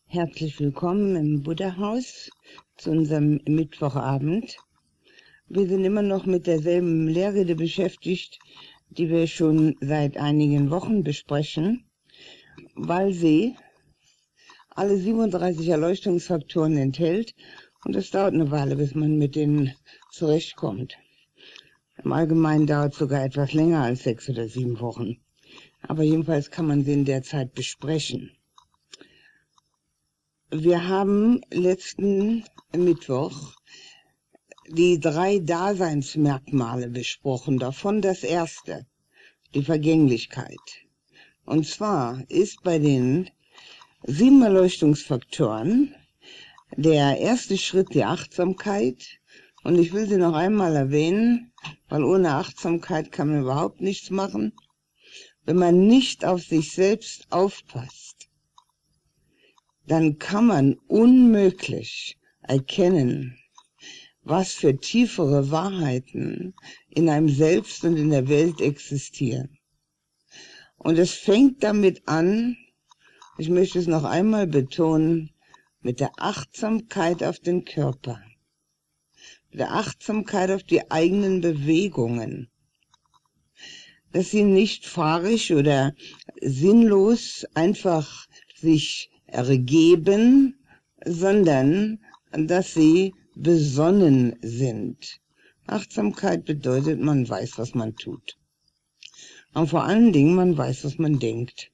Herzlich willkommen im Buddha-Haus zu unserem Mittwochabend. Wir sind immer noch mit derselben Lehrrede beschäftigt, die wir schon seit einigen Wochen besprechen, weil sie alle 37 Erleuchtungsfaktoren enthält und es dauert eine Weile, bis man mit denen zurechtkommt. Im Allgemeinen dauert es sogar etwas länger als 6 oder 7 Wochen. Aber jedenfalls kann man sie in der Zeit besprechen. Wir haben letzten Mittwoch die 3 Daseinsmerkmale besprochen. Davon das erste, die Vergänglichkeit. Und zwar ist bei den 7 Erleuchtungsfaktoren der erste Schritt die Achtsamkeit. Und ich will sie noch einmal erwähnen, weil ohne Achtsamkeit kann man überhaupt nichts machen. Wenn man nicht auf sich selbst aufpasst, dann kann man unmöglich erkennen, was für tiefere Wahrheiten in einem selbst und in der Welt existieren. Und es fängt damit an, ich möchte es noch einmal betonen, mit der Achtsamkeit auf den Körper, mit der Achtsamkeit auf die eigenen Bewegungen, dass sie nicht fahrisch oder sinnlos einfach sich ergeben, sondern dass sie besonnen sind. Achtsamkeit bedeutet, man weiß, was man tut. Und vor allen Dingen, man weiß, was man denkt.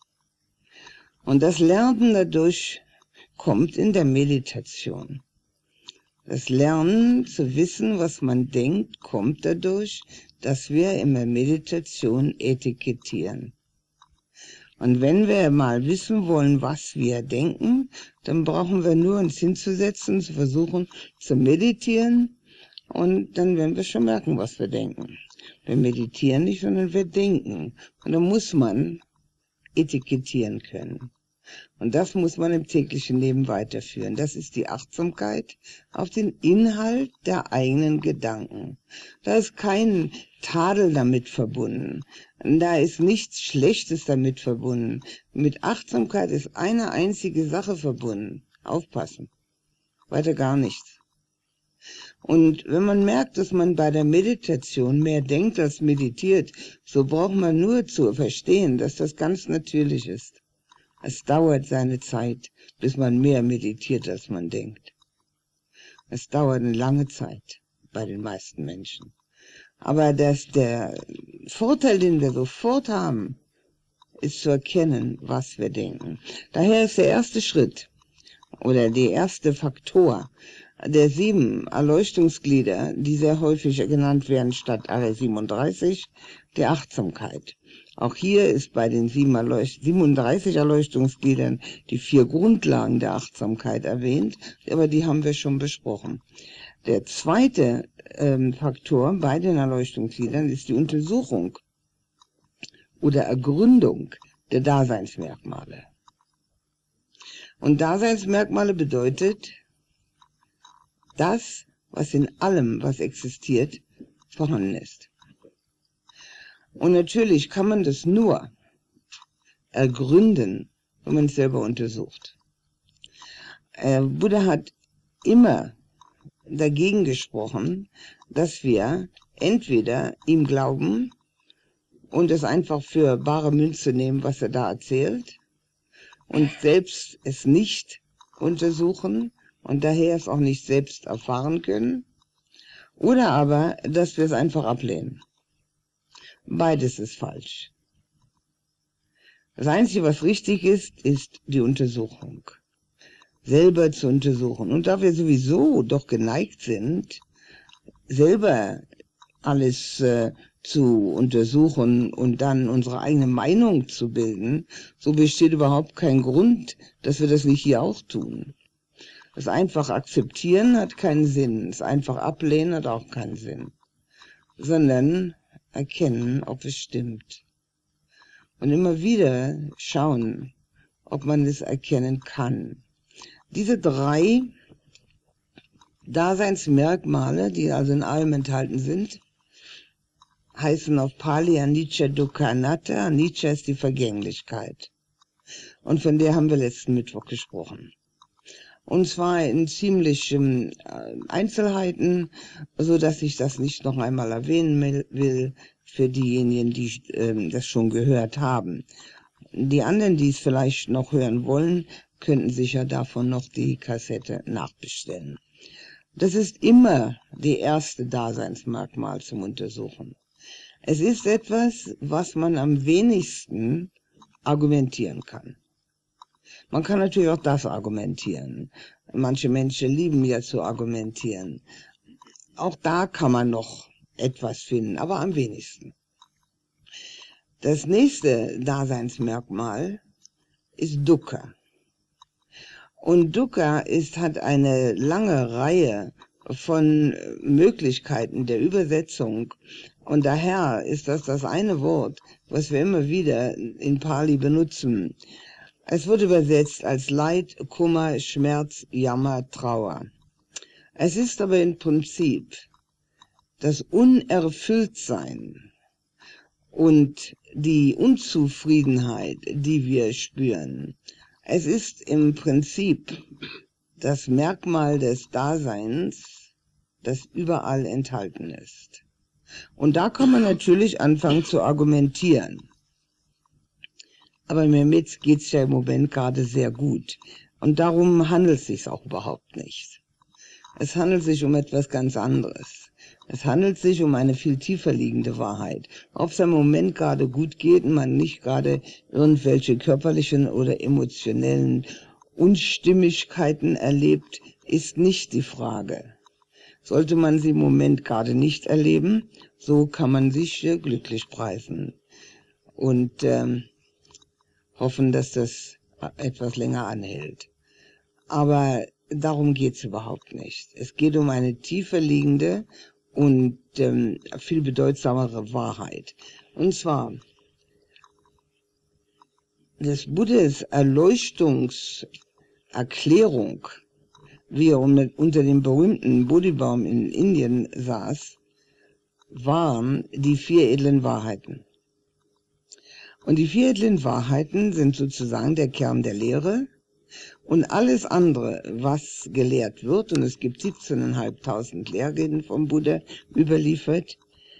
Und das Lernen dadurch kommt in der Meditation. Das Lernen zu wissen, was man denkt, kommt dadurch, dass wir in der Meditation etikettieren. Und wenn wir mal wissen wollen, was wir denken, dann brauchen wir nur uns hinzusetzen, zu versuchen zu meditieren und dann werden wir schon merken, was wir denken. Wir meditieren nicht, sondern wir denken. Und dann muss man etikettieren können. Und das muss man im täglichen Leben weiterführen. Das ist die Achtsamkeit auf den Inhalt der eigenen Gedanken. Da ist kein Tadel damit verbunden. Da ist nichts Schlechtes damit verbunden. Mit Achtsamkeit ist eine einzige Sache verbunden. Aufpassen. Weiter gar nichts. Und wenn man merkt, dass man bei der Meditation mehr denkt als meditiert, so braucht man nur zu verstehen, dass das ganz natürlich ist. Es dauert seine Zeit, bis man mehr meditiert, als man denkt. Es dauert eine lange Zeit bei den meisten Menschen. Aber der Vorteil, den wir sofort haben, ist zu erkennen, was wir denken. Daher ist der erste Schritt oder der erste Faktor der 7 Erleuchtungsglieder, die sehr häufig genannt werden statt alle 37, die Achtsamkeit. Auch hier ist bei den 37 Erleuchtungsgliedern die 4 Grundlagen der Achtsamkeit erwähnt, aber die haben wir schon besprochen. Der zweite Faktor bei den Erleuchtungsgliedern ist die Untersuchung oder Ergründung der Daseinsmerkmale. Und Daseinsmerkmale bedeutet, das, was in allem, was existiert, vorhanden ist. Und natürlich kann man das nur ergründen, wenn man es selber untersucht. Buddha hat immer dagegen gesprochen, dass wir entweder ihm glauben und es einfach für bare Münze nehmen, was er da erzählt, und selbst es nicht untersuchen und daher es auch nicht selbst erfahren können, oder aber, dass wir es einfach ablehnen. Beides ist falsch. Das Einzige, was richtig ist, ist die Untersuchung. Selber zu untersuchen. Und da wir sowieso doch geneigt sind, selber alles zu untersuchen und dann unsere eigene Meinung zu bilden, so besteht überhaupt kein Grund, dass wir das nicht hier auch tun. Das einfach akzeptieren hat keinen Sinn, das einfach ablehnen hat auch keinen Sinn, sondern erkennen, ob es stimmt. Und immer wieder schauen, ob man es erkennen kann. Diese 3 Daseinsmerkmale, die also in allem enthalten sind, heißen auf Pali Anicca Dukkha Anatta. Anicca ist die Vergänglichkeit. Und von der haben wir letzten Mittwoch gesprochen. Und zwar in ziemlichen Einzelheiten, so dass ich das nicht noch einmal erwähnen will für diejenigen, die das schon gehört haben. Die anderen, die es vielleicht noch hören wollen, könnten sich ja davon noch die Kassette nachbestellen. Das ist immer die erste Daseinsmerkmal zum Untersuchen. Es ist etwas, was man am wenigsten argumentieren kann. Man kann natürlich auch das argumentieren. Manche Menschen lieben ja zu argumentieren. Auch da kann man noch etwas finden, aber am wenigsten. Das nächste Daseinsmerkmal ist Dukkha. Und Dukkha hat eine lange Reihe von Möglichkeiten der Übersetzung. Und daher ist das eine Wort, was wir immer wieder in Pali benutzen. Es wird übersetzt als Leid, Kummer, Schmerz, Jammer, Trauer. Es ist aber im Prinzip das Unerfülltsein und die Unzufriedenheit, die wir spüren. Es ist im Prinzip das Merkmal des Daseins, das überall enthalten ist. Und da kann man natürlich anfangen zu argumentieren. Aber mir geht's ja im Moment gerade sehr gut. Und darum handelt es sich auch überhaupt nicht. Es handelt sich um etwas ganz anderes. Es handelt sich um eine viel tiefer liegende Wahrheit. Ob es im Moment gerade gut geht und man nicht gerade irgendwelche körperlichen oder emotionellen Unstimmigkeiten erlebt, ist nicht die Frage. Sollte man sie im Moment gerade nicht erleben, so kann man sich glücklich preisen. Und hoffen, dass das etwas länger anhält. Aber darum geht's überhaupt nicht. Es geht um eine tiefer liegende und viel bedeutsamere Wahrheit. Und zwar, des Buddhas Erleuchtungserklärung, wie er unter dem berühmten Bodhibaum in Indien saß, waren die 4 edlen Wahrheiten. Und die 4 edlen Wahrheiten sind sozusagen der Kern der Lehre und alles andere, was gelehrt wird, und es gibt 17.500 Lehrreden vom Buddha überliefert,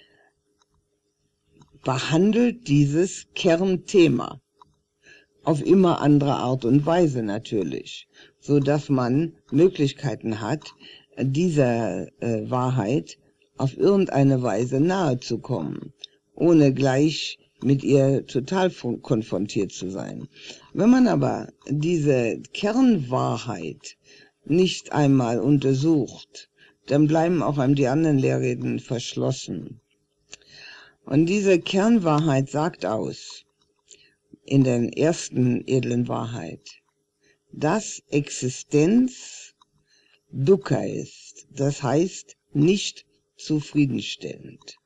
behandelt dieses Kernthema auf immer andere Art und Weise natürlich, so dass man Möglichkeiten hat, dieser Wahrheit auf irgendeine Weise nahe zu kommen, ohne gleich mit ihr total konfrontiert zu sein. Wenn man aber diese Kernwahrheit nicht einmal untersucht, dann bleiben auch einem die anderen Lehrreden verschlossen. Und diese Kernwahrheit sagt aus, in der ersten edlen Wahrheit, dass Existenz Dukkha ist, das heißt nicht zufriedenstellend.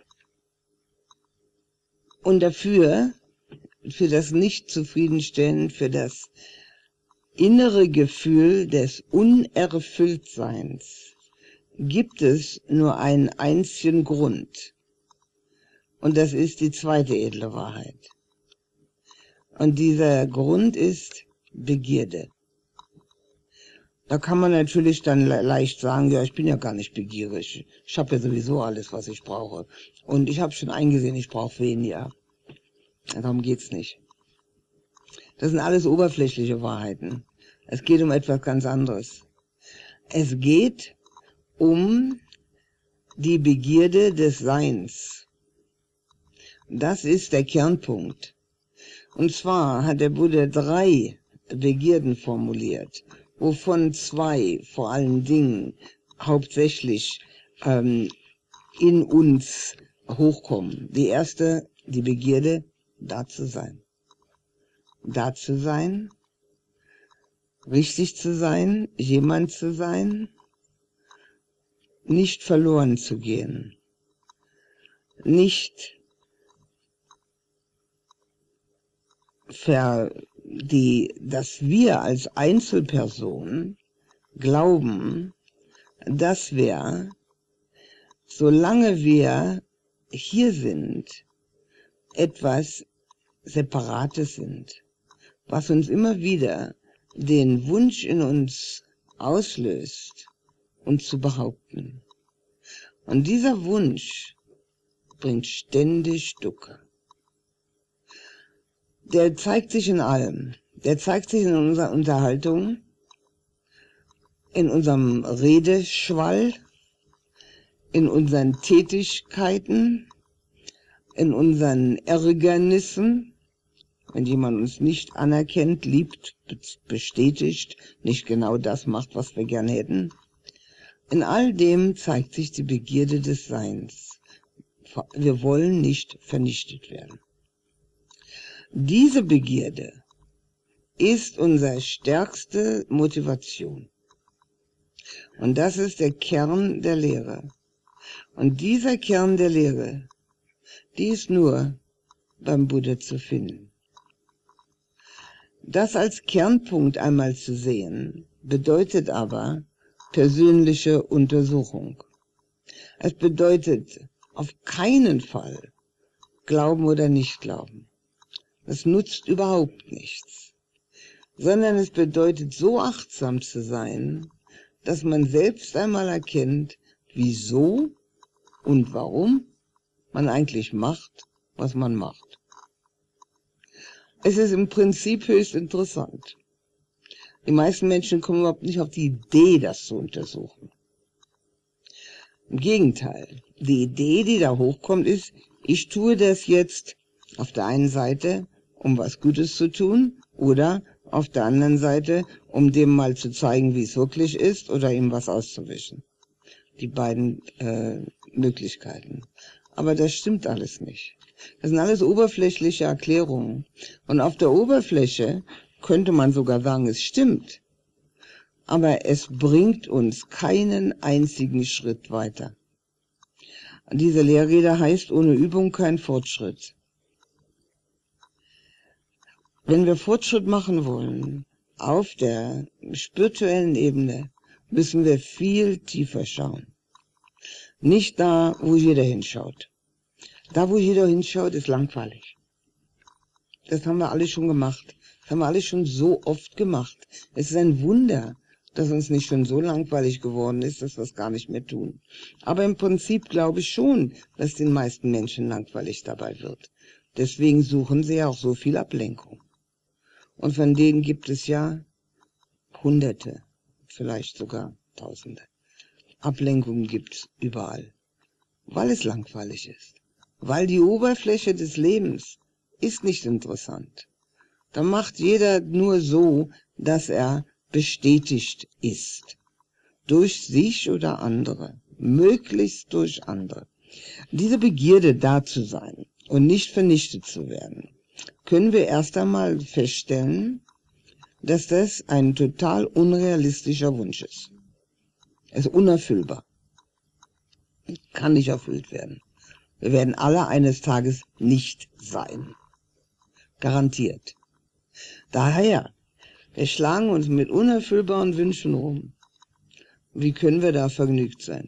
Und für das Nicht-Zufriedenstellen, für das innere Gefühl des Unerfülltseins gibt es nur einen einzigen Grund. Und das ist die zweite edle Wahrheit. Und dieser Grund ist Begierde. Da kann man natürlich dann leicht sagen, ja, ich bin ja gar nicht begierig. Ich habe ja sowieso alles, was ich brauche. Und ich habe schon eingesehen, ich brauche weniger. Darum geht's nicht. Das sind alles oberflächliche Wahrheiten. Es geht um etwas ganz anderes. Es geht um die Begierde des Seins. Das ist der Kernpunkt. Und zwar hat der Buddha 3 Begierden formuliert, wovon 2 vor allen Dingen hauptsächlich in uns hochkommen. Die erste, die Begierde, da zu sein. Da zu sein, richtig zu sein, jemand zu sein, nicht verloren zu gehen, nicht dass wir als Einzelperson glauben, dass wir, solange wir hier sind, etwas Separates sind. was uns immer wieder den Wunsch in uns auslöst, uns zu behaupten. Und dieser Wunsch bringt ständig Ducke. Der zeigt sich in allem. Der zeigt sich in unserer Unterhaltung, in unserem Redeschwall, in unseren Tätigkeiten, in unseren Ärgernissen, wenn jemand uns nicht anerkennt, liebt, bestätigt, nicht genau das macht, was wir gerne hätten. In all dem zeigt sich die Begierde des Seins. Wir wollen nicht vernichtet werden. Diese Begierde ist unsere stärkste Motivation. Und das ist der Kern der Lehre. Und dieser Kern der Lehre, die ist nur beim Buddha zu finden. Das als Kernpunkt einmal zu sehen, bedeutet aber persönliche Untersuchung. Es bedeutet auf keinen Fall Glauben oder Nicht-Glauben. Das nutzt überhaupt nichts. Sondern es bedeutet, so achtsam zu sein, dass man selbst einmal erkennt, wieso und warum man eigentlich macht, was man macht. Es ist im Prinzip höchst interessant. Die meisten Menschen kommen überhaupt nicht auf die Idee, das zu untersuchen. Im Gegenteil, die Idee, die da hochkommt, ist, ich tue das jetzt auf der einen Seite, um was Gutes zu tun, oder auf der anderen Seite, um dem mal zu zeigen, wie es wirklich ist, oder ihm was auszuwischen. Die beiden Möglichkeiten. Aber das stimmt alles nicht. Das sind alles oberflächliche Erklärungen. Und auf der Oberfläche könnte man sogar sagen, es stimmt. Aber es bringt uns keinen einzigen Schritt weiter. Diese Lehrrede heißt, ohne Übung kein Fortschritt. Wenn wir Fortschritt machen wollen, auf der spirituellen Ebene, müssen wir viel tiefer schauen. Nicht da, wo jeder hinschaut. Da, wo jeder hinschaut, ist langweilig. Das haben wir alle schon gemacht. Das haben wir alle schon so oft gemacht. Es ist ein Wunder, dass uns nicht schon so langweilig geworden ist, dass wir es gar nicht mehr tun. Aber im Prinzip glaube ich schon, dass den meisten Menschen langweilig dabei wird. Deswegen suchen sie ja auch so viel Ablenkung. Und von denen gibt es ja Hunderte, vielleicht sogar Tausende. Ablenkungen gibt's überall, weil es langweilig ist. Weil die Oberfläche des Lebens ist nicht interessant. Da macht jeder nur so, dass er bestätigt ist. Durch sich oder andere. Möglichst durch andere. Diese Begierde, da zu sein und nicht vernichtet zu werden, können wir erst einmal feststellen, dass das ein total unrealistischer Wunsch ist. Es ist unerfüllbar. Kann nicht erfüllt werden. Wir werden alle eines Tages nicht sein. Garantiert. Daher, wir schlagen uns mit unerfüllbaren Wünschen rum. Wie können wir da vergnügt sein?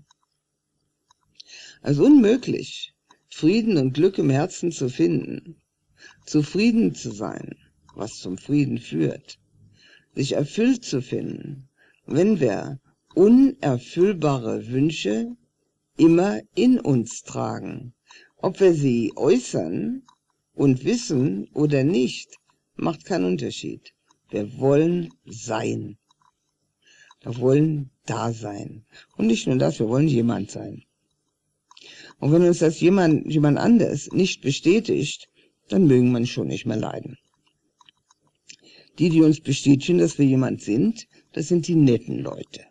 Es ist unmöglich, Frieden und Glück im Herzen zu finden, zufrieden zu sein, was zum Frieden führt, sich erfüllt zu finden, wenn wir unerfüllbare Wünsche immer in uns tragen. Ob wir sie äußern und wissen oder nicht, macht keinen Unterschied. Wir wollen sein. Wir wollen da sein. Und nicht nur das, wir wollen jemand sein. Und wenn uns das jemand anders nicht bestätigt, dann mögen wir uns schon nicht mehr leiden. Die uns bestätigen, dass wir jemand sind, das sind die netten Leute.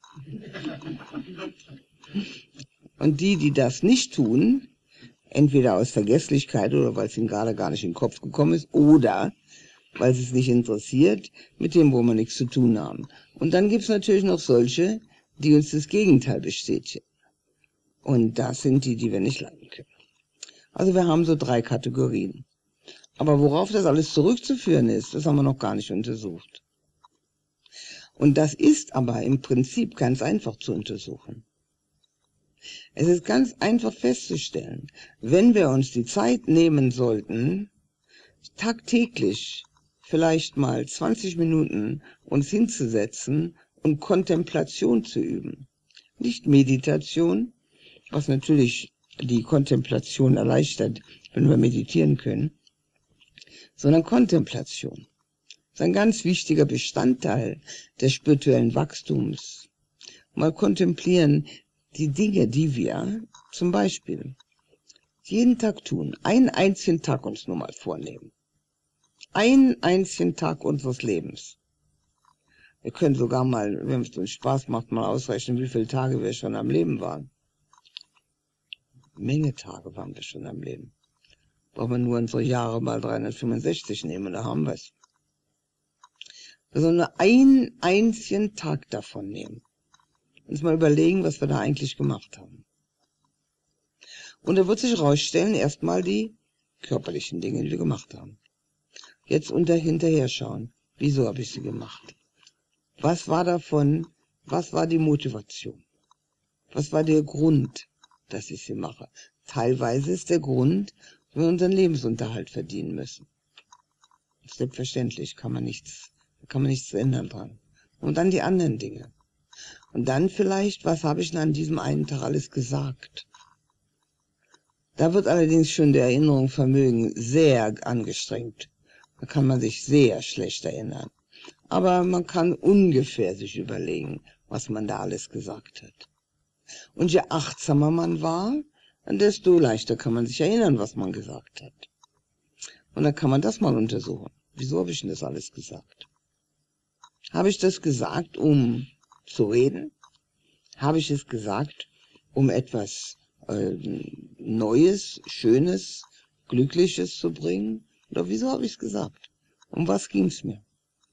Und die das nicht tun, entweder aus Vergesslichkeit oder weil es ihnen gerade gar nicht in den Kopf gekommen ist, oder weil es nicht interessiert, mit dem wollen wir nichts zu tun haben. Und dann gibt es natürlich noch solche, die uns das Gegenteil bestätigen. Und das sind die wir nicht leiden können. Also wir haben so 3 Kategorien. Aber worauf das alles zurückzuführen ist, das haben wir noch gar nicht untersucht. Und das ist aber im Prinzip ganz einfach zu untersuchen. Es ist ganz einfach festzustellen, wenn wir uns die Zeit nehmen sollten, tagtäglich vielleicht mal 20 Minuten uns hinzusetzen und Kontemplation zu üben. Nicht Meditation, was natürlich die Kontemplation erleichtert, wenn wir meditieren können, sondern Kontemplation. Das ist ein ganz wichtiger Bestandteil des spirituellen Wachstums. Mal kontemplieren die Dinge, die wir zum Beispiel jeden Tag tun, einen einzigen Tag uns nur mal vornehmen. Einen einzigen Tag unseres Lebens. Wir können sogar mal, wenn es uns Spaß macht, mal ausrechnen, wie viele Tage wir schon am Leben waren. Menge Tage waren wir schon am Leben. Brauchen wir nur unsere Jahre mal 365 nehmen, da haben wir es. Wir sollen nur einen einzigen Tag davon nehmen. Uns mal überlegen, was wir da eigentlich gemacht haben. Und da wird sich herausstellen, erstmal die körperlichen Dinge, die wir gemacht haben. Jetzt hinterher schauen, wieso habe ich sie gemacht? Was war davon, was war die Motivation? Was war der Grund, dass ich sie mache? Teilweise ist der Grund, dass wir unseren Lebensunterhalt verdienen müssen. Selbstverständlich kann man nichts ändern dran. Und dann die anderen Dinge. Und dann vielleicht, was habe ich denn an diesem einen Tag alles gesagt? Da wird allerdings schon der Erinnerungsvermögen sehr angestrengt. Da kann man sich sehr schlecht erinnern. Aber man kann ungefähr sich überlegen, was man da alles gesagt hat. Und je achtsamer man war, desto leichter kann man sich erinnern, was man gesagt hat. Und dann kann man das mal untersuchen. Wieso habe ich denn das alles gesagt? Habe ich das gesagt, um zu reden? Habe ich es gesagt, um etwas Neues, Schönes, Glückliches zu bringen? Oder wieso habe ich es gesagt? Um was ging es mir?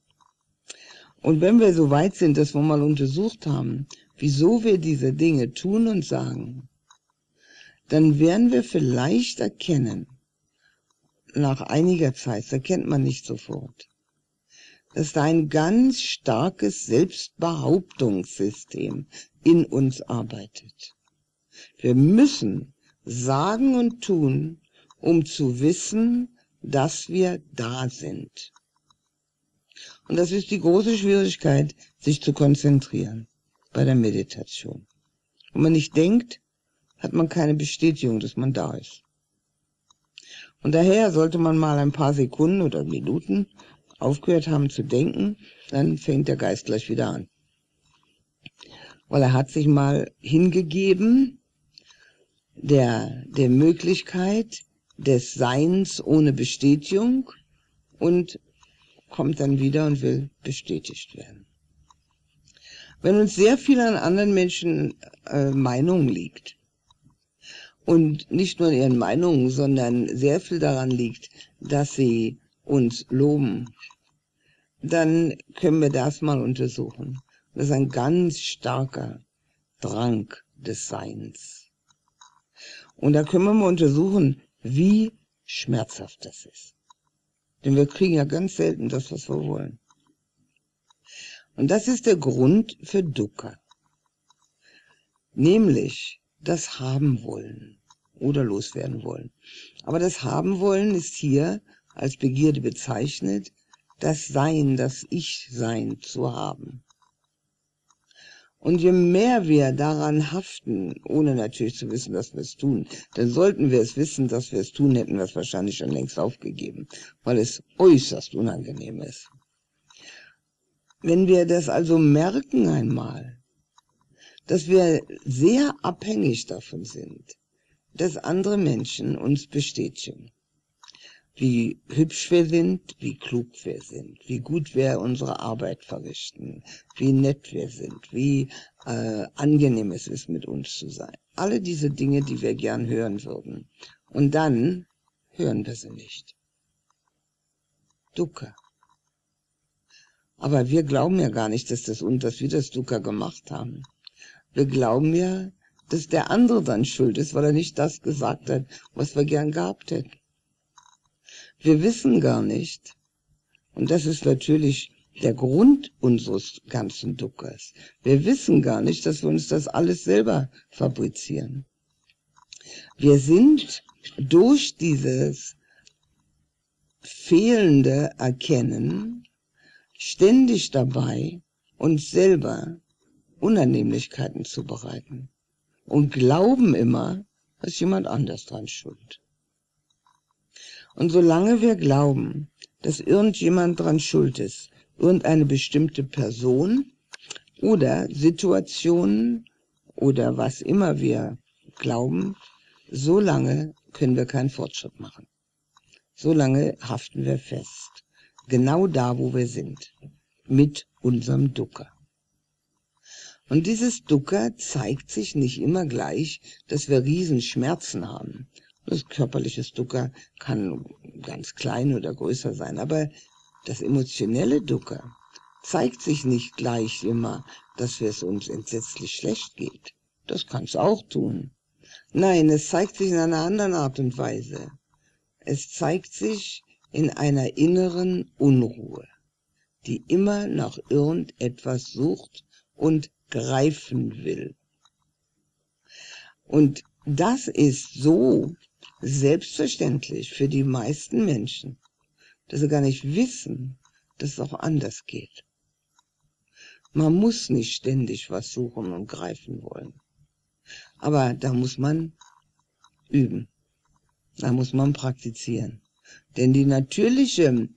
Und wenn wir so weit sind, dass wir mal untersucht haben, wieso wir diese Dinge tun und sagen, dann werden wir vielleicht erkennen, nach einiger Zeit, das erkennt man nicht sofort, dass da ein ganz starkes Selbstbehauptungssystem in uns arbeitet. Wir müssen sagen und tun, um zu wissen, dass wir da sind. Und das ist die große Schwierigkeit, sich zu konzentrieren bei der Meditation. Wenn man nicht denkt, hat man keine Bestätigung, dass man da ist. Und daher sollte man mal ein paar Sekunden oder Minuten aufgehört haben zu denken, dann fängt der Geist gleich wieder an. Weil er hat sich mal hingegeben der Möglichkeit des Seins ohne Bestätigung und kommt dann wieder und will bestätigt werden. Wenn uns sehr viel an anderen Menschen Meinungen liegt und nicht nur in ihren Meinungen, sondern sehr viel daran liegt, dass sie uns loben, dann können wir das mal untersuchen. Das ist ein ganz starker Drang des Seins. Und da können wir mal untersuchen, wie schmerzhaft das ist. Denn wir kriegen ja ganz selten das, was wir wollen. Und das ist der Grund für Dukkha. Nämlich das Haben wollen oder loswerden wollen. Aber das Haben wollen ist hier als Begierde bezeichnet, das Sein, das Ich-Sein zu haben. Und je mehr wir daran haften, ohne natürlich zu wissen, dass wir es tun, dann sollten wir es wissen, dass wir es tun, hätten wir es wahrscheinlich schon längst aufgegeben, weil es äußerst unangenehm ist. Wenn wir das also merken einmal, dass wir sehr abhängig davon sind, dass andere Menschen uns bestätigen, wie hübsch wir sind, wie klug wir sind, wie gut wir unsere Arbeit verrichten, wie nett wir sind, wie angenehm es ist, mit uns zu sein. Alle diese Dinge, die wir gern hören würden. Und dann hören wir sie nicht. Dukkha. Aber wir glauben ja gar nicht, dass wir das Dukkha gemacht haben. Wir glauben ja, dass der andere dann schuld ist, weil er nicht das gesagt hat, was wir gern gehabt hätten. Wir wissen gar nicht, und das ist natürlich der Grund unseres ganzen Dukkhas, wir wissen gar nicht, dass wir uns das alles selber fabrizieren. Wir sind durch dieses fehlende Erkennen ständig dabei, uns selber Unannehmlichkeiten zu bereiten und glauben immer, dass jemand anders dran schuld. Und solange wir glauben, dass irgendjemand dran schuld ist, irgendeine bestimmte Person oder Situationen oder was immer wir glauben, solange können wir keinen Fortschritt machen. Solange haften wir fest. Genau da, wo wir sind. Mit unserem Dukkha. Und dieses Dukkha zeigt sich nicht immer gleich, dass wir Riesenschmerzen haben. Das körperliche Dukkha kann ganz klein oder größer sein, aber das emotionelle Dukkha zeigt sich nicht gleich immer, dass es uns entsetzlich schlecht geht. Das kann es auch tun. Nein, es zeigt sich in einer anderen Art und Weise. Es zeigt sich in einer inneren Unruhe, die immer nach irgendetwas sucht und greifen will. Und das ist so selbstverständlich für die meisten Menschen, dass sie gar nicht wissen, dass es auch anders geht. Man muss nicht ständig was suchen und greifen wollen. Aber da muss man üben. Da muss man praktizieren. Denn die natürlichen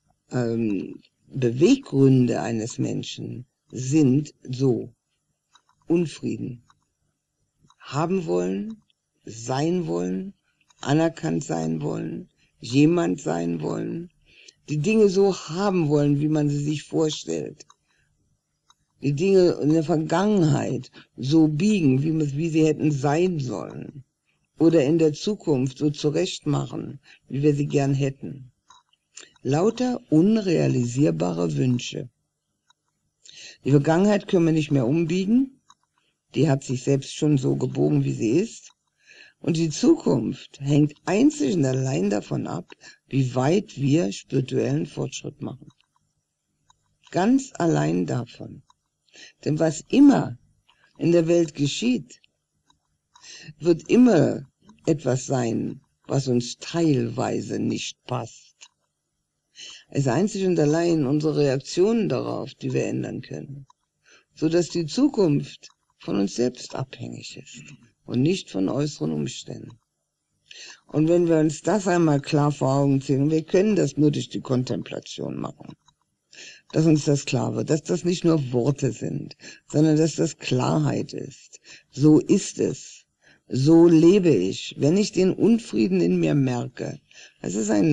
Beweggründe eines Menschen sind so: Unfrieden, haben wollen, sein wollen, anerkannt sein wollen, jemand sein wollen, die Dinge so haben wollen, wie man sie sich vorstellt, die Dinge in der Vergangenheit so biegen, wie sie hätten sein sollen, oder in der Zukunft so zurechtmachen, wie wir sie gern hätten. Lauter unrealisierbare Wünsche. Die Vergangenheit können wir nicht mehr umbiegen, die hat sich selbst schon so gebogen, wie sie ist. Und die Zukunft hängt einzig und allein davon ab, wie weit wir spirituellen Fortschritt machen. Ganz allein davon. Denn was immer in der Welt geschieht, wird immer etwas sein, was uns teilweise nicht passt. Es ist einzig und allein unsere Reaktionen darauf, die wir ändern können, sodass die Zukunft von uns selbst abhängig ist und nicht von äußeren Umständen. Und wenn wir uns das einmal klar vor Augen ziehen, und wir können das nur durch die Kontemplation machen, dass uns das klar wird, dass das nicht nur Worte sind, sondern dass das Klarheit ist. So ist es. So lebe ich. Wenn ich den Unfrieden in mir merke, es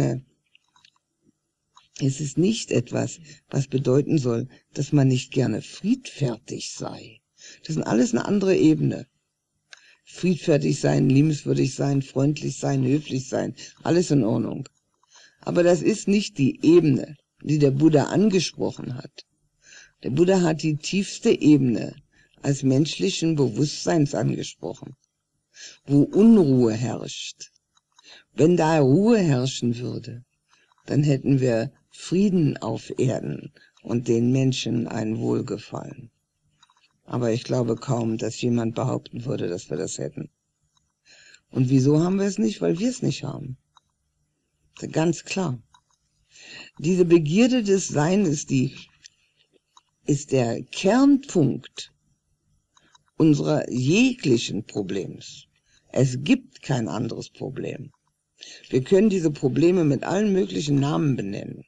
ist nicht etwas, was bedeuten soll, dass man nicht gerne friedfertig sei. Das ist alles eine andere Ebene. Friedfertig sein, liebenswürdig sein, freundlich sein, höflich sein, alles in Ordnung. Aber das ist nicht die Ebene, die der Buddha angesprochen hat. Der Buddha hat die tiefste Ebene als menschlichen Bewusstseins angesprochen, wo Unruhe herrscht. Wenn da Ruhe herrschen würde, dann hätten wir Frieden auf Erden und den Menschen ein Wohlgefallen. Aber ich glaube kaum, dass jemand behaupten würde, dass wir das hätten. Und wieso haben wir es nicht? Weil wir es nicht haben. Das ist ganz klar. Diese Begierde des Seins ist der Kernpunkt unserer jeglichen Problems. Es gibt kein anderes Problem. Wir können diese Probleme mit allen möglichen Namen benennen.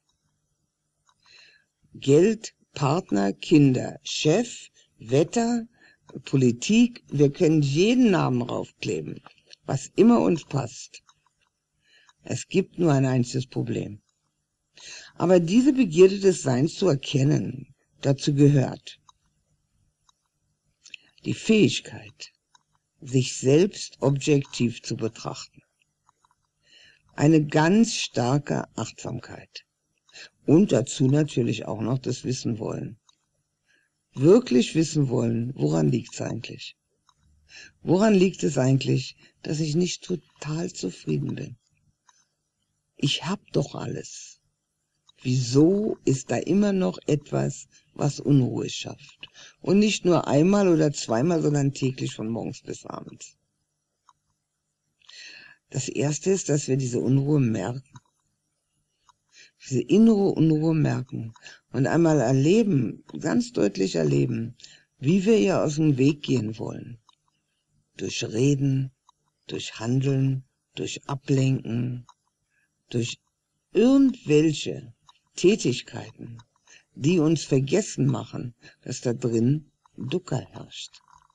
Geld, Partner, Kinder, Chef, Wetter, Politik, wir können jeden Namen raufkleben, was immer uns passt. Es gibt nur ein einziges Problem. Aber diese Begierde des Seins zu erkennen, dazu gehört die Fähigkeit, sich selbst objektiv zu betrachten. Eine ganz starke Achtsamkeit. Und dazu natürlich auch noch das Wissen wollen. Wirklich wissen wollen, woran liegt es eigentlich? Woran liegt es eigentlich, dass ich nicht total zufrieden bin? Ich habe doch alles. Wieso ist da immer noch etwas, was Unruhe schafft? Und nicht nur einmal oder zweimal, sondern täglich von morgens bis abends. Das Erste ist, dass wir diese Unruhe merken. diese innere Unruhe merken und einmal erleben, ganz deutlich erleben, wie wir ihr aus dem Weg gehen wollen. Durch Reden, durch Handeln, durch Ablenken, durch irgendwelche Tätigkeiten, die uns vergessen machen, dass da drin Dukkha herrscht.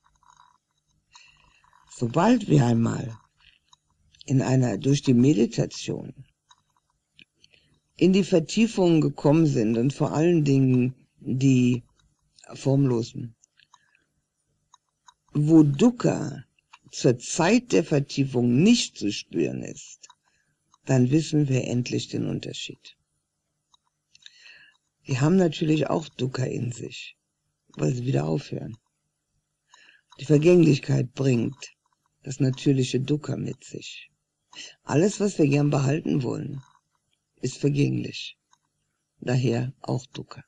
Sobald wir einmal durch die Meditation in die Vertiefungen gekommen sind und vor allen Dingen die Formlosen, wo Dukkha zur Zeit der Vertiefung nicht zu spüren ist, dann wissen wir endlich den Unterschied. Die haben natürlich auch Dukkha in sich, weil sie wieder aufhören. Die Vergänglichkeit bringt das natürliche Dukkha mit sich. Alles, was wir gern behalten wollen, ist vergänglich. Daher auch Dukkha.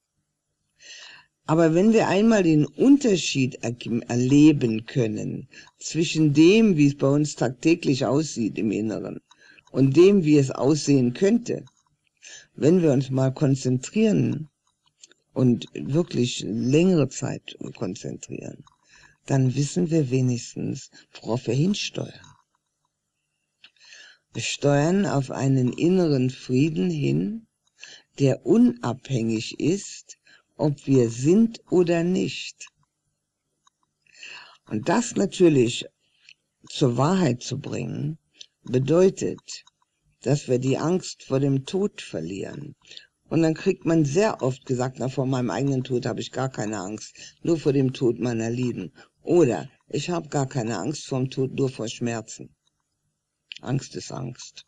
Aber wenn wir einmal den Unterschied erleben können zwischen dem, wie es bei uns tagtäglich aussieht im Inneren, und dem, wie es aussehen könnte, wenn wir uns mal konzentrieren und wirklich längere Zeit konzentrieren, dann wissen wir wenigstens, worauf wir hinsteuern. Wir steuern auf einen inneren Frieden hin, der unabhängig ist, ob wir sind oder nicht. Und das natürlich zur Wahrheit zu bringen, bedeutet, dass wir die Angst vor dem Tod verlieren. Und dann kriegt man sehr oft gesagt, na, vor meinem eigenen Tod habe ich gar keine Angst, nur vor dem Tod meiner Lieben. Oder ich habe gar keine Angst vor dem Tod, nur vor Schmerzen. Angst ist Angst.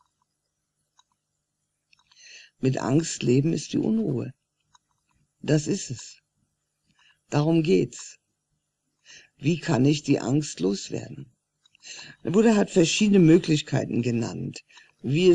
Mit Angst leben ist die Unruhe. Das ist es. Darum geht's. Wie kann ich die Angst loswerden? Der Buddha hat verschiedene Möglichkeiten genannt, wie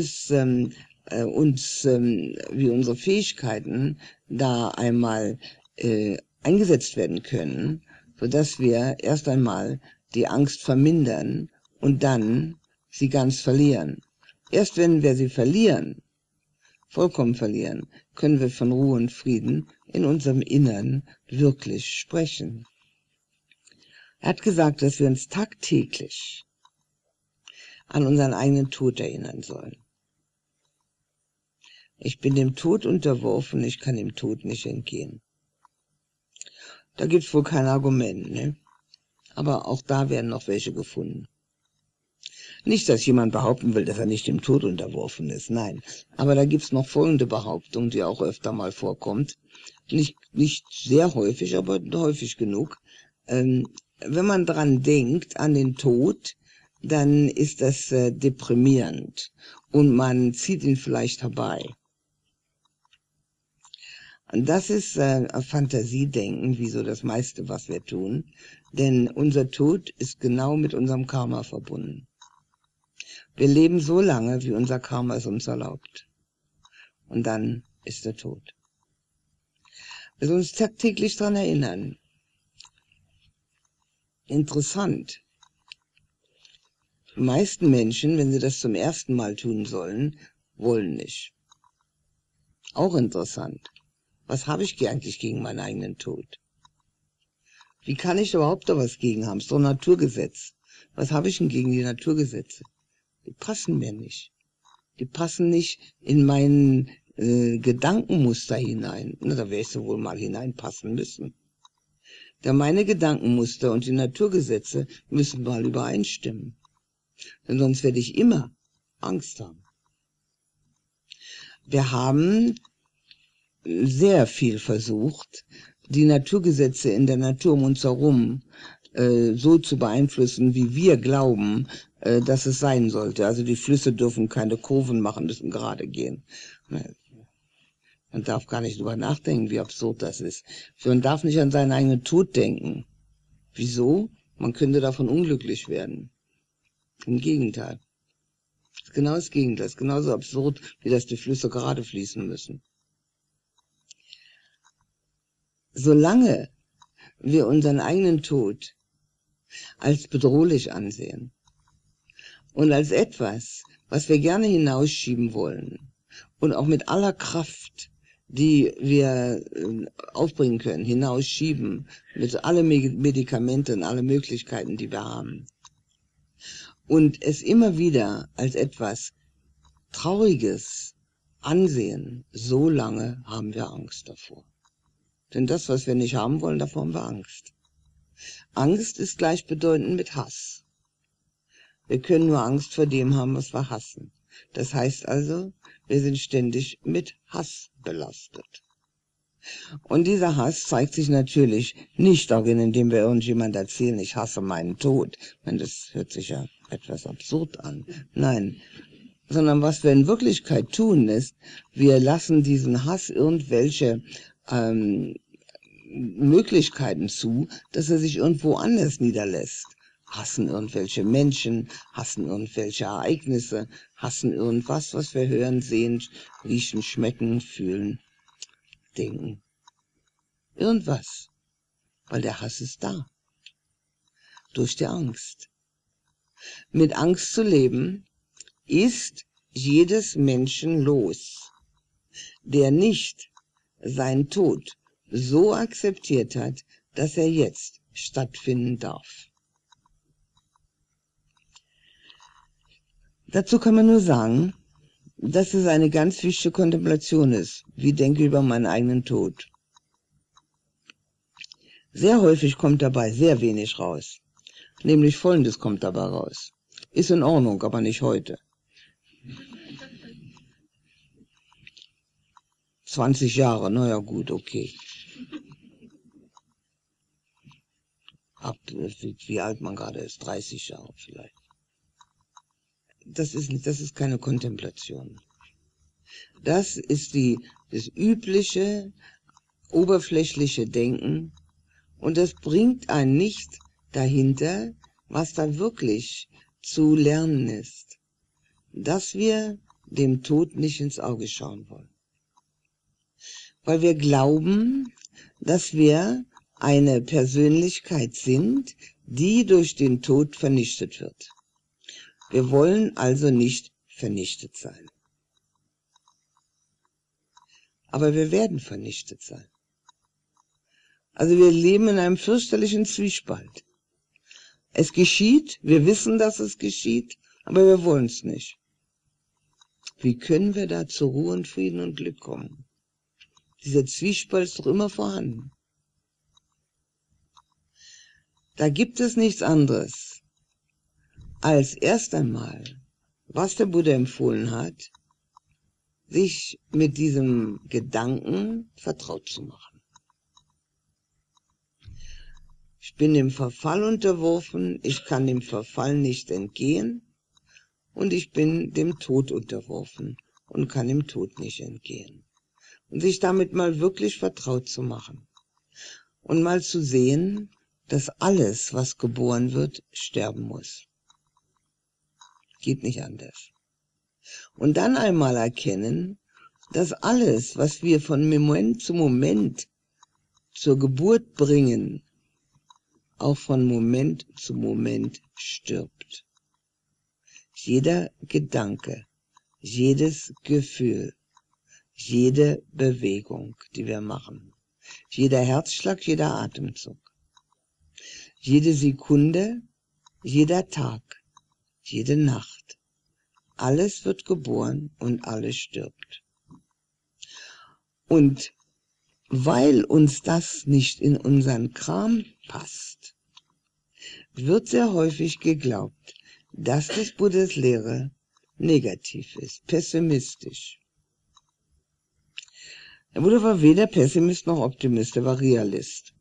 unsere Fähigkeiten da einmal eingesetzt werden können, sodass wir erst einmal die Angst vermindern und dann sie ganz verlieren. Erst wenn wir sie verlieren, vollkommen verlieren, können wir von Ruhe und Frieden in unserem Innern wirklich sprechen. Er hat gesagt, dass wir uns tagtäglich an unseren eigenen Tod erinnern sollen. Ich bin dem Tod unterworfen, ich kann dem Tod nicht entgehen. Da gibt's wohl kein Argument, ne? Aber auch da werden noch welche gefunden. Nicht, dass jemand behaupten will, dass er nicht dem Tod unterworfen ist, nein. Aber da gibt's noch folgende Behauptung, die auch öfter mal vorkommt. Nicht sehr häufig, aber häufig genug. Wenn man dran denkt, an den Tod, dann ist das deprimierend und man zieht ihn vielleicht herbei. Und das ist Fantasiedenken, wie so das meiste, was wir tun. Denn unser Tod ist genau mit unserem Karma verbunden. Wir leben so lange, wie unser Karma es uns erlaubt. Und dann ist der Tod. Wir sollen uns tagtäglich daran erinnern. Interessant. Die meisten Menschen, wenn sie das zum ersten Mal tun sollen, wollen nicht. Auch interessant. Was habe ich eigentlich gegen meinen eigenen Tod? Wie kann ich überhaupt da was gegen haben? Es ist doch ein Naturgesetz. Was habe ich denn gegen die Naturgesetze? Die passen mir nicht. Die passen nicht in mein Gedankenmuster hinein. Na, da wäre ich so wohl mal hineinpassen müssen. Da meine Gedankenmuster und die Naturgesetze müssen mal übereinstimmen. Denn sonst werde ich immer Angst haben. Wir haben sehr viel versucht, die Naturgesetze in der Natur um uns herum so zu beeinflussen, wie wir glauben, dass es sein sollte. Also die Flüsse dürfen keine Kurven machen, müssen gerade gehen. Man darf gar nicht drüber nachdenken, wie absurd das ist. Man darf nicht an seinen eigenen Tod denken. Wieso? Man könnte davon unglücklich werden. Im Gegenteil. Das ist genau das Gegenteil. Das ist genauso absurd, wie dass die Flüsse gerade fließen müssen. Solange wir unseren eigenen Tod als bedrohlich ansehen und als etwas, was wir gerne hinausschieben wollen und auch mit aller Kraft, die wir aufbringen können, hinausschieben, mit allen Medikamenten, alle Möglichkeiten, die wir haben. Und es immer wieder als etwas Trauriges ansehen, so lange haben wir Angst davor. Denn das, was wir nicht haben wollen, davor haben wir Angst. Angst ist gleichbedeutend mit Hass. Wir können nur Angst vor dem haben, was wir hassen. Das heißt also, wir sind ständig mit Hass belastet. Und dieser Hass zeigt sich natürlich nicht darin, indem wir irgendjemand erzählen, ich hasse meinen Tod. Ich meine, das hört sich ja etwas absurd an. Nein, sondern was wir in Wirklichkeit tun ist, wir lassen diesen Hass irgendwelche Möglichkeiten zu, dass er sich irgendwo anders niederlässt. Hassen irgendwelche Menschen, hassen irgendwelche Ereignisse, hassen irgendwas, was wir hören, sehen, riechen, schmecken, fühlen, denken. Irgendwas. Weil der Hass ist da. Durch die Angst. Mit Angst zu leben ist jedes Menschen los, der nicht seinen Tod so akzeptiert hat, dass er jetzt stattfinden darf. Dazu kann man nur sagen, dass es eine ganz wichtige Kontemplation ist, wie denke ich über meinen eigenen Tod. Sehr häufig kommt dabei sehr wenig raus, nämlich Folgendes kommt dabei raus. Ist in Ordnung, aber nicht heute. 20 Jahre, naja gut, okay. Ab wie alt man gerade ist, 30 Jahre vielleicht. Das ist keine Kontemplation. Das ist das übliche, oberflächliche Denken und das bringt einen nicht dahinter, was da wirklich zu lernen ist. Dass wir dem Tod nicht ins Auge schauen wollen. Weil wir glauben, dass wir eine Persönlichkeit sind, die durch den Tod vernichtet wird. Wir wollen also nicht vernichtet sein. Aber wir werden vernichtet sein. Also wir leben in einem fürchterlichen Zwiespalt. Es geschieht, wir wissen, dass es geschieht, aber wir wollen es nicht. Wie können wir da zur Ruhe und Frieden und Glück kommen? Dieser Zwiespalt ist doch immer vorhanden. Da gibt es nichts anderes, als erst einmal, was der Buddha empfohlen hat, sich mit diesem Gedanken vertraut zu machen. Ich bin dem Verfall unterworfen, ich kann dem Verfall nicht entgehen und ich bin dem Tod unterworfen und kann dem Tod nicht entgehen. Und sich damit mal wirklich vertraut zu machen und mal zu sehen, dass alles, was geboren wird, sterben muss. Geht nicht anders. Und dann einmal erkennen, dass alles, was wir von Moment zu Moment zur Geburt bringen, auch von Moment zu Moment stirbt. Jeder Gedanke, jedes Gefühl, jede Bewegung, die wir machen, jeder Herzschlag, jeder Atemzug, jede Sekunde, jeder Tag, jede Nacht, alles wird geboren und alles stirbt. Und weil uns das nicht in unseren Kram passt, wird sehr häufig geglaubt, dass des Buddhas Lehre negativ ist, pessimistisch. Der Buddha war weder Pessimist noch Optimist, er war Realist.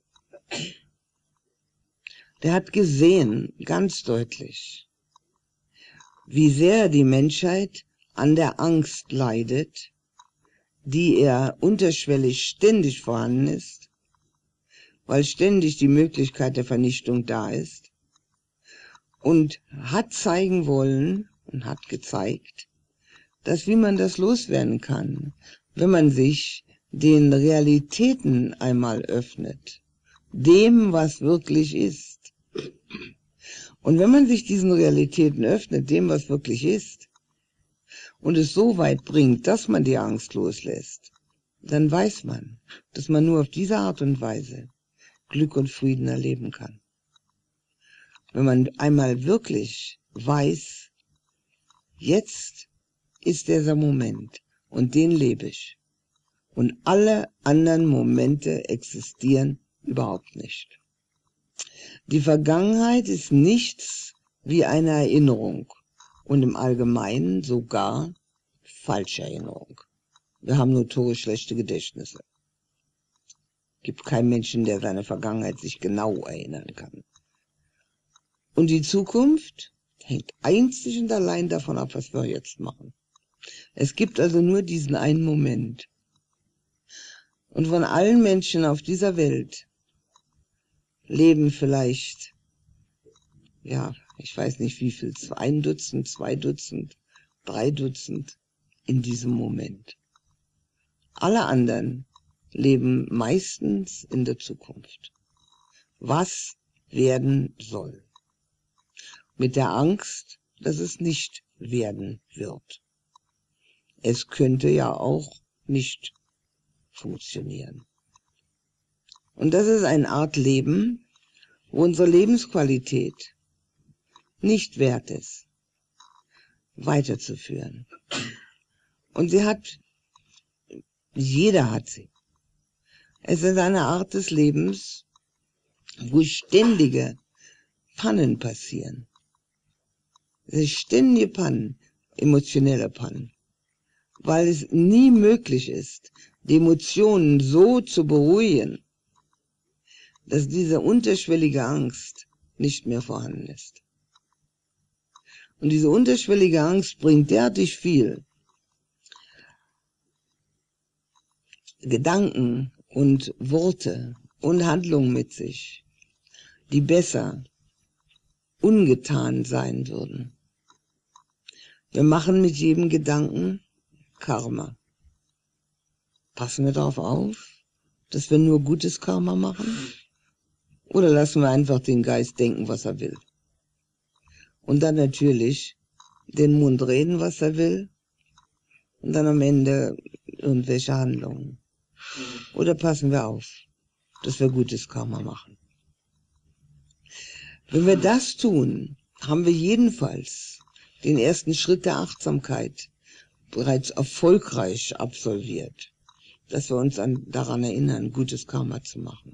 Der hat gesehen, ganz deutlich, wie sehr die Menschheit an der Angst leidet, die er unterschwellig ständig vorhanden ist, weil ständig die Möglichkeit der Vernichtung da ist, und hat zeigen wollen und hat gezeigt, dass wie man das loswerden kann, wenn man sich den Realitäten einmal öffnet, dem, was wirklich ist. Und wenn man sich diesen Realitäten öffnet, dem, was wirklich ist, und es so weit bringt, dass man die Angst loslässt, dann weiß man, dass man nur auf diese Art und Weise Glück und Frieden erleben kann. Wenn man einmal wirklich weiß, jetzt ist dieser Moment und den lebe ich und alle anderen Momente existieren überhaupt nicht. Die Vergangenheit ist nichts wie eine Erinnerung und im Allgemeinen sogar falsche Erinnerung. Wir haben notorisch schlechte Gedächtnisse. Gibt keinen Menschen, der seine Vergangenheit sich genau erinnern kann. Und die Zukunft hängt einzig und allein davon ab, was wir jetzt machen. Es gibt also nur diesen einen Moment. Und von allen Menschen auf dieser Welt leben vielleicht, ja, ich weiß nicht wie viel, 1 Dutzend, 2 Dutzend, 3 Dutzend in diesem Moment. Alle anderen leben meistens in der Zukunft. Was werden soll. Mit der Angst, dass es nicht werden wird. Es könnte ja auch nicht funktionieren. Und das ist eine Art Leben, wo unsere Lebensqualität nicht wert ist, weiterzuführen. Und jeder hat sie. Es ist eine Art des Lebens, wo ständige Pannen passieren. Es sind ständige Pannen, emotionelle Pannen, weil es nie möglich ist, die Emotionen so zu beruhigen, dass diese unterschwellige Angst nicht mehr vorhanden ist. Und diese unterschwellige Angst bringt derartig viel Gedanken und Worte und Handlungen mit sich, die besser ungetan sein würden. Wir machen mit jedem Gedanken Karma. Passen wir darauf auf, dass wir nur gutes Karma machen? Oder lassen wir einfach den Geist denken, was er will? Und dann natürlich den Mund reden, was er will? Und dann am Ende irgendwelche Handlungen. Oder passen wir auf, dass wir gutes Karma machen? Wenn wir das tun, haben wir jedenfalls den ersten Schritt der Achtsamkeit bereits erfolgreich absolviert, dass wir uns daran erinnern, gutes Karma zu machen.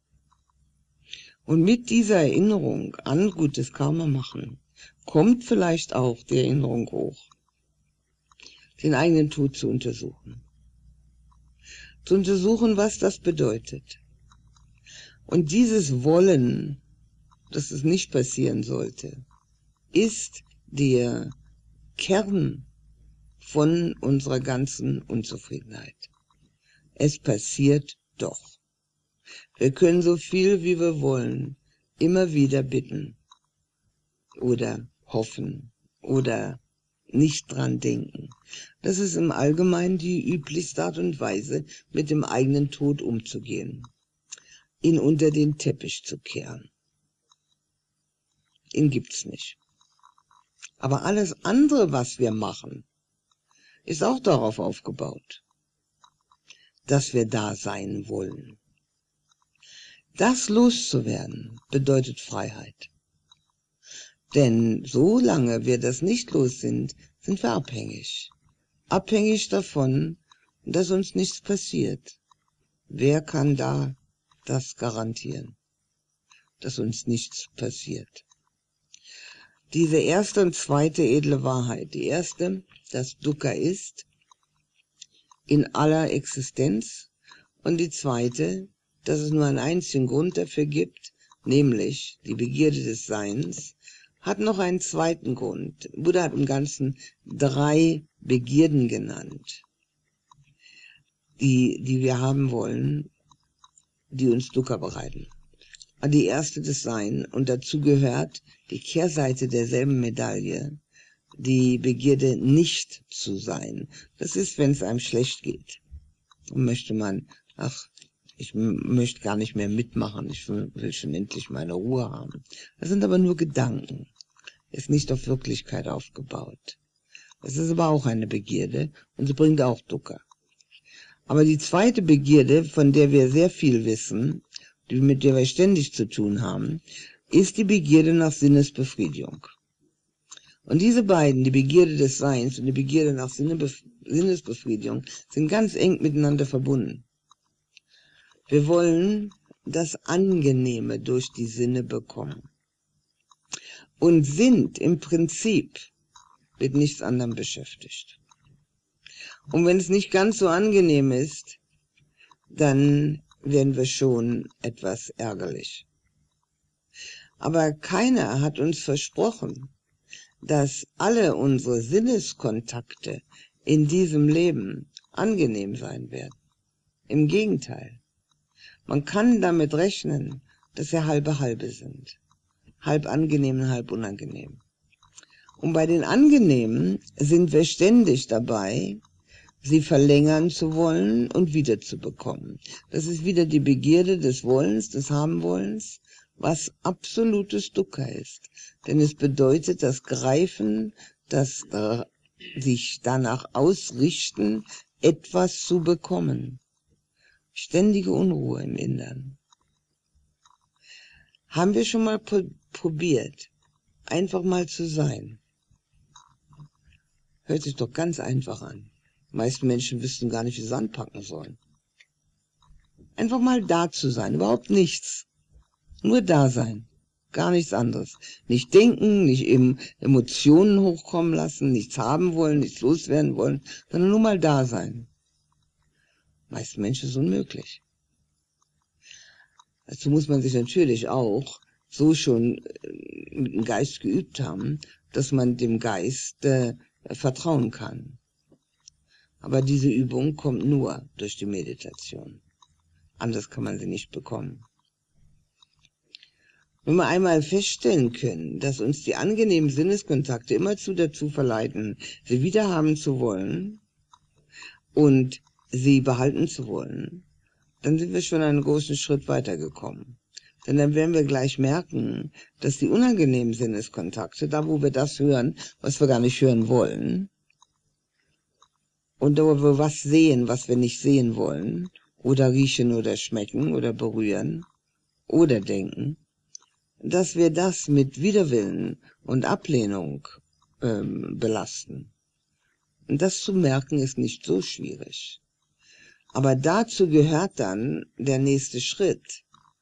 Und mit dieser Erinnerung an gutes Karma machen, kommt vielleicht auch die Erinnerung hoch, den eigenen Tod zu untersuchen. Zu untersuchen, was das bedeutet. Und dieses Wollen, dass es nicht passieren sollte, ist der Kern von unserer ganzen Unzufriedenheit. Es passiert doch. Wir können so viel, wie wir wollen, immer wieder bitten oder hoffen oder nicht dran denken. Das ist im Allgemeinen die üblichste Art und Weise, mit dem eigenen Tod umzugehen. Ihn unter den Teppich zu kehren. Ihn gibt's nicht. Aber alles andere, was wir machen, ist auch darauf aufgebaut, dass wir da sein wollen. Das loszuwerden bedeutet Freiheit. Denn solange wir das nicht los sind, sind wir abhängig. Abhängig davon, dass uns nichts passiert. Wer kann da das garantieren, dass uns nichts passiert? Diese erste und zweite edle Wahrheit. Die erste, dass Dukkha ist in aller Existenz. Und die zweite, dass es nur einen einzigen Grund dafür gibt, nämlich die Begierde des Seins, hat noch einen zweiten Grund. Buddha hat im Ganzen 3 Begierden genannt, die wir haben wollen, die uns Dukkha bereiten. Die erste das Sein, und dazu gehört die Kehrseite derselben Medaille, die Begierde nicht zu sein. Das ist, wenn es einem schlecht geht. Und möchte man, ich möchte gar nicht mehr mitmachen, ich will schon endlich meine Ruhe haben. Das sind aber nur Gedanken, ist nicht auf Wirklichkeit aufgebaut. Das ist aber auch eine Begierde und sie bringt auch Dukkha. Aber die zweite Begierde, von der wir sehr viel wissen, mit der wir ständig zu tun haben, ist die Begierde nach Sinnesbefriedigung. Und diese beiden, die Begierde des Seins und die Begierde nach Sinnesbefriedigung, sind ganz eng miteinander verbunden. Wir wollen das Angenehme durch die Sinne bekommen und sind im Prinzip mit nichts anderem beschäftigt. Und wenn es nicht ganz so angenehm ist, dann werden wir schon etwas ärgerlich. Aber keiner hat uns versprochen, dass alle unsere Sinneskontakte in diesem Leben angenehm sein werden. Im Gegenteil. Man kann damit rechnen, dass sie halbe sind. Halb angenehm und halb unangenehm. Und bei den Angenehmen sind wir ständig dabei, sie verlängern zu wollen und wiederzubekommen. Das ist wieder die Begierde des Wollens, des Habenwollens, was absolutes Dukkha ist. Denn es bedeutet das Greifen, das sich danach ausrichten, etwas zu bekommen. Ständige Unruhe im Innern. Haben wir schon mal probiert, einfach mal zu sein? Hört sich doch ganz einfach an. Die meisten Menschen wüssten gar nicht, wie sie anpacken sollen. Einfach mal da zu sein, überhaupt nichts. Nur da sein, gar nichts anderes. Nicht denken, nicht eben Emotionen hochkommen lassen, nichts haben wollen, nichts loswerden wollen, sondern nur mal da sein. Die meisten Menschen ist unmöglich. Dazu muss man sich natürlich auch so schon mit dem Geist geübt haben, dass man dem Geist vertrauen kann. Aber diese Übung kommt nur durch die Meditation. Anders kann man sie nicht bekommen. Wenn wir einmal feststellen können, dass uns die angenehmen Sinneskontakte immerzu dazu verleiten, sie wiederhaben zu wollen und sie behalten zu wollen, dann sind wir schon einen großen Schritt weitergekommen. Denn dann werden wir gleich merken, dass die unangenehmen Sinneskontakte, da wo wir das hören, was wir gar nicht hören wollen, und da wo wir was sehen, was wir nicht sehen wollen, oder riechen oder schmecken oder berühren oder denken, dass wir das mit Widerwillen und Ablehnung belasten. Und das zu merken ist nicht so schwierig. Aber dazu gehört dann der nächste Schritt.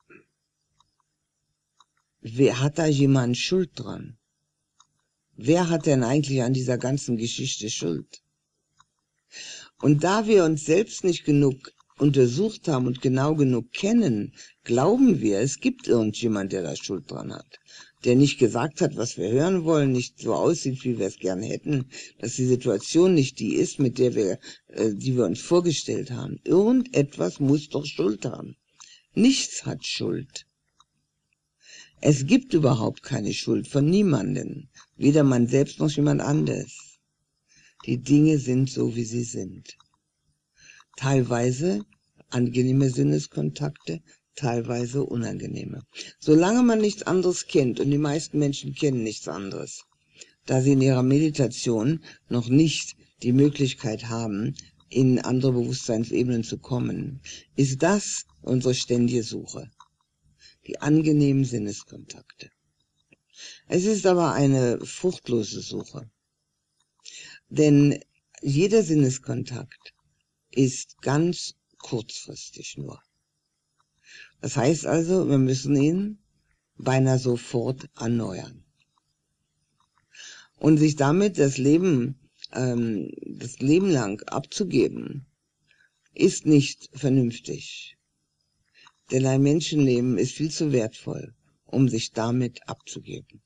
Hat da jemand Schuld dran? Wer hat denn eigentlich an dieser ganzen Geschichte Schuld? Und da wir uns selbst nicht genug untersucht haben und genau genug kennen, glauben wir, es gibt irgendjemand, der da Schuld dran hat. Der nicht gesagt hat, was wir hören wollen, nicht so aussieht, wie wir es gerne hätten, dass die Situation nicht die ist, mit der die wir uns vorgestellt haben. Irgendetwas muss doch Schuld haben. Nichts hat Schuld. Es gibt überhaupt keine Schuld von niemandem, weder man selbst noch jemand anderes. Die Dinge sind so, wie sie sind. Teilweise angenehme Sinneskontakte, teilweise unangenehme. Solange man nichts anderes kennt, und die meisten Menschen kennen nichts anderes, da sie in ihrer Meditation noch nicht die Möglichkeit haben, in andere Bewusstseinsebenen zu kommen, ist das unsere ständige Suche. Die angenehmen Sinneskontakte. Es ist aber eine fruchtlose Suche. Denn jeder Sinneskontakt ist ganz kurzfristig nur. Das heißt also, wir müssen ihn beinahe sofort erneuern. Und sich damit das Leben lang abzugeben, ist nicht vernünftig. Denn ein Menschenleben ist viel zu wertvoll, um sich damit abzugeben.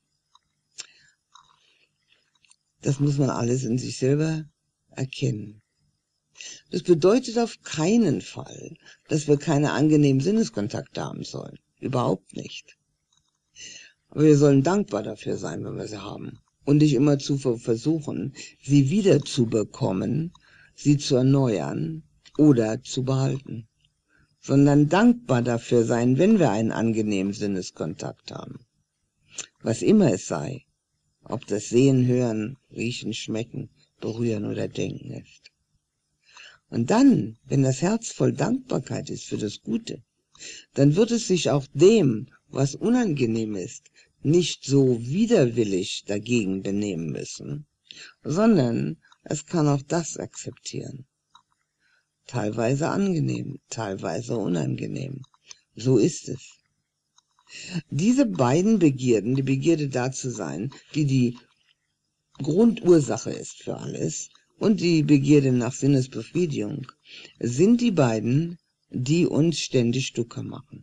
Das muss man alles in sich selber erkennen. Das bedeutet auf keinen Fall, dass wir keine angenehmen Sinneskontakte haben sollen. Überhaupt nicht. Aber wir sollen dankbar dafür sein, wenn wir sie haben. Und nicht immer zu versuchen, sie wieder zu bekommen, sie zu erneuern oder zu behalten. Sondern dankbar dafür sein, wenn wir einen angenehmen Sinneskontakt haben. Was immer es sei. Ob das Sehen, Hören, Riechen, Schmecken, berühren oder denken ist. Und dann, wenn das Herz voll Dankbarkeit ist für das Gute, dann wird es sich auch dem, was unangenehm ist, nicht so widerwillig dagegen benehmen müssen, sondern es kann auch das akzeptieren. Teilweise angenehm, teilweise unangenehm. So ist es. Diese beiden Begierden, die Begierde da zu sein, die die Grundursache ist für alles, und die Begierde nach Sinnesbefriedigung, sind die beiden, die uns ständig Dukkha machen.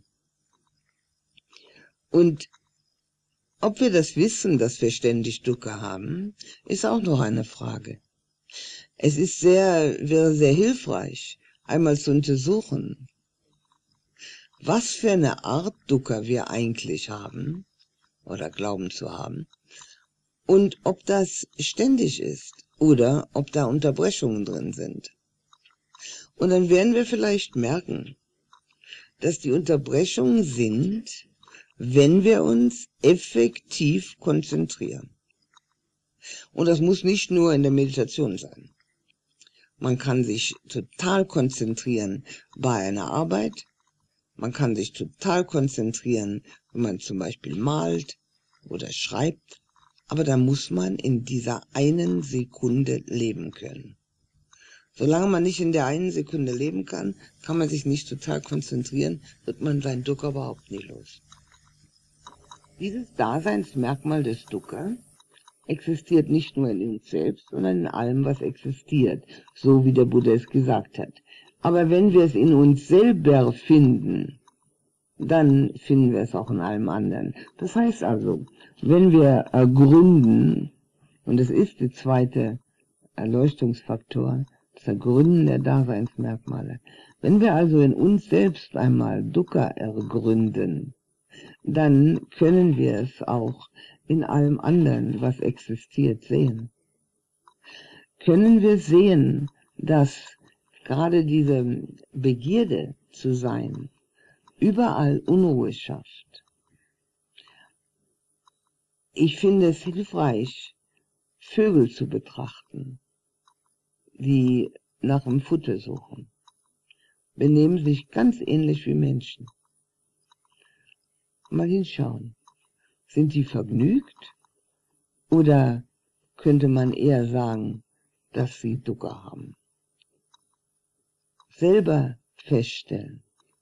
Und ob wir das wissen, dass wir ständig Dukkha haben, ist auch noch eine Frage. Es ist wäre sehr hilfreich, einmal zu untersuchen, was für eine Art Dukkha wir eigentlich haben oder glauben zu haben und ob das ständig ist oder ob da Unterbrechungen drin sind. Und dann werden wir vielleicht merken, dass die Unterbrechungen sind, wenn wir uns effektiv konzentrieren. Und das muss nicht nur in der Meditation sein. Man kann sich total konzentrieren bei einer Arbeit. Man kann sich total konzentrieren, wenn man zum Beispiel malt oder schreibt. Aber da muss man in dieser einen Sekunde leben können. Solange man nicht in der einen Sekunde leben kann, kann man sich nicht total konzentrieren, wird man sein Dukkha überhaupt nie los. Dieses Daseinsmerkmal des Dukkha existiert nicht nur in uns selbst, sondern in allem, was existiert, so wie der Buddha es gesagt hat. Aber wenn wir es in uns selber finden, dann finden wir es auch in allem anderen. Das heißt also, wenn wir gründen, und das ist der zweite Erleuchtungsfaktor, das Ergründen der Daseinsmerkmale, wenn wir also in uns selbst einmal Dukkha ergründen, dann können wir es auch in allem anderen, was existiert, sehen. Können wir sehen, dass gerade diese Begierde zu sein überall Unruhe schafft. Ich finde es hilfreich, Vögel zu betrachten, die nach dem Futter suchen. Benehmen sich ganz ähnlich wie Menschen. Mal hinschauen. Sind die vergnügt? Oder könnte man eher sagen, dass sie Dukkha haben? Selber feststellen.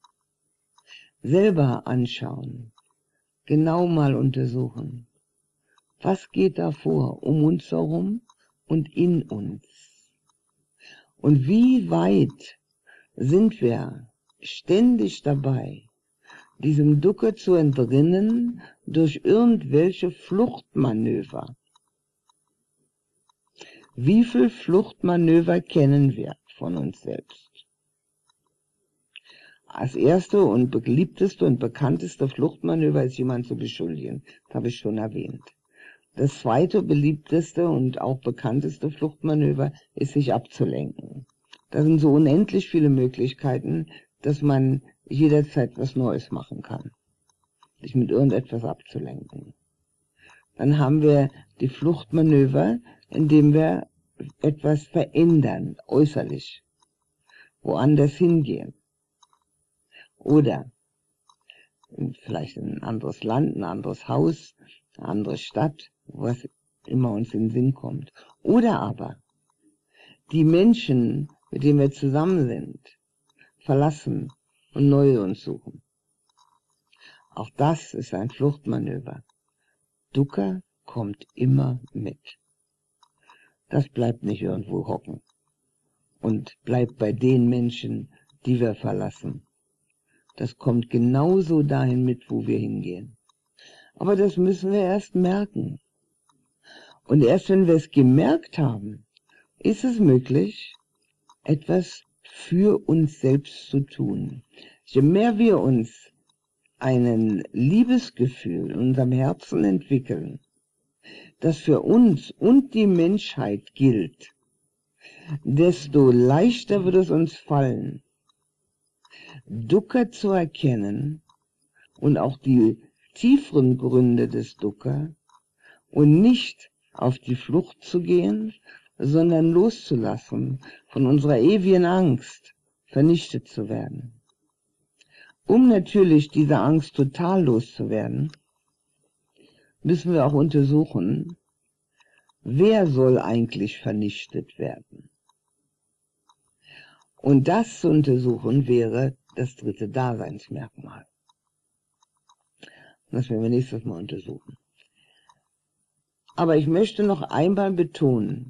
Selber anschauen. Genau mal untersuchen. Was geht da vor, um uns herum und in uns? Und wie weit sind wir ständig dabei, diesem Dukkha zu entrinnen durch irgendwelche Fluchtmanöver? Wie viel Fluchtmanöver kennen wir von uns selbst? Das erste und beliebteste und bekannteste Fluchtmanöver ist, jemanden zu beschuldigen. Das habe ich schon erwähnt. Das zweite beliebteste und auch bekannteste Fluchtmanöver ist, sich abzulenken. Da sind so unendlich viele Möglichkeiten, dass man jederzeit was Neues machen kann, sich mit irgendetwas abzulenken. Dann haben wir die Fluchtmanöver, indem wir etwas verändern, äußerlich, woanders hingehen. Oder vielleicht in ein anderes Land, ein anderes Haus, eine andere Stadt, was immer uns in den Sinn kommt. Oder aber die Menschen, mit denen wir zusammen sind, verlassen und neue uns suchen. Auch das ist ein Fluchtmanöver. Dukkha kommt immer mit. Das bleibt nicht irgendwo hocken und bleibt bei den Menschen, die wir verlassen. Das kommt genauso dahin mit, wo wir hingehen. Aber das müssen wir erst merken. Und erst wenn wir es gemerkt haben, ist es möglich, etwas für uns selbst zu tun. Je mehr wir uns ein Liebesgefühl in unserem Herzen entwickeln, das für uns und die Menschheit gilt, desto leichter wird es uns fallen, Dukkha zu erkennen und auch die tieferen Gründe des Dukkha und nicht auf die Flucht zu gehen sondern loszulassen von unserer ewigen Angst, vernichtet zu werden. Um natürlich diese Angst total loszuwerden, müssen wir auch untersuchen, wer soll eigentlich vernichtet werden. Und das zu untersuchen wäre das dritte Daseinsmerkmal. Das werden wir nächstes Mal untersuchen. Aber ich möchte noch einmal betonen,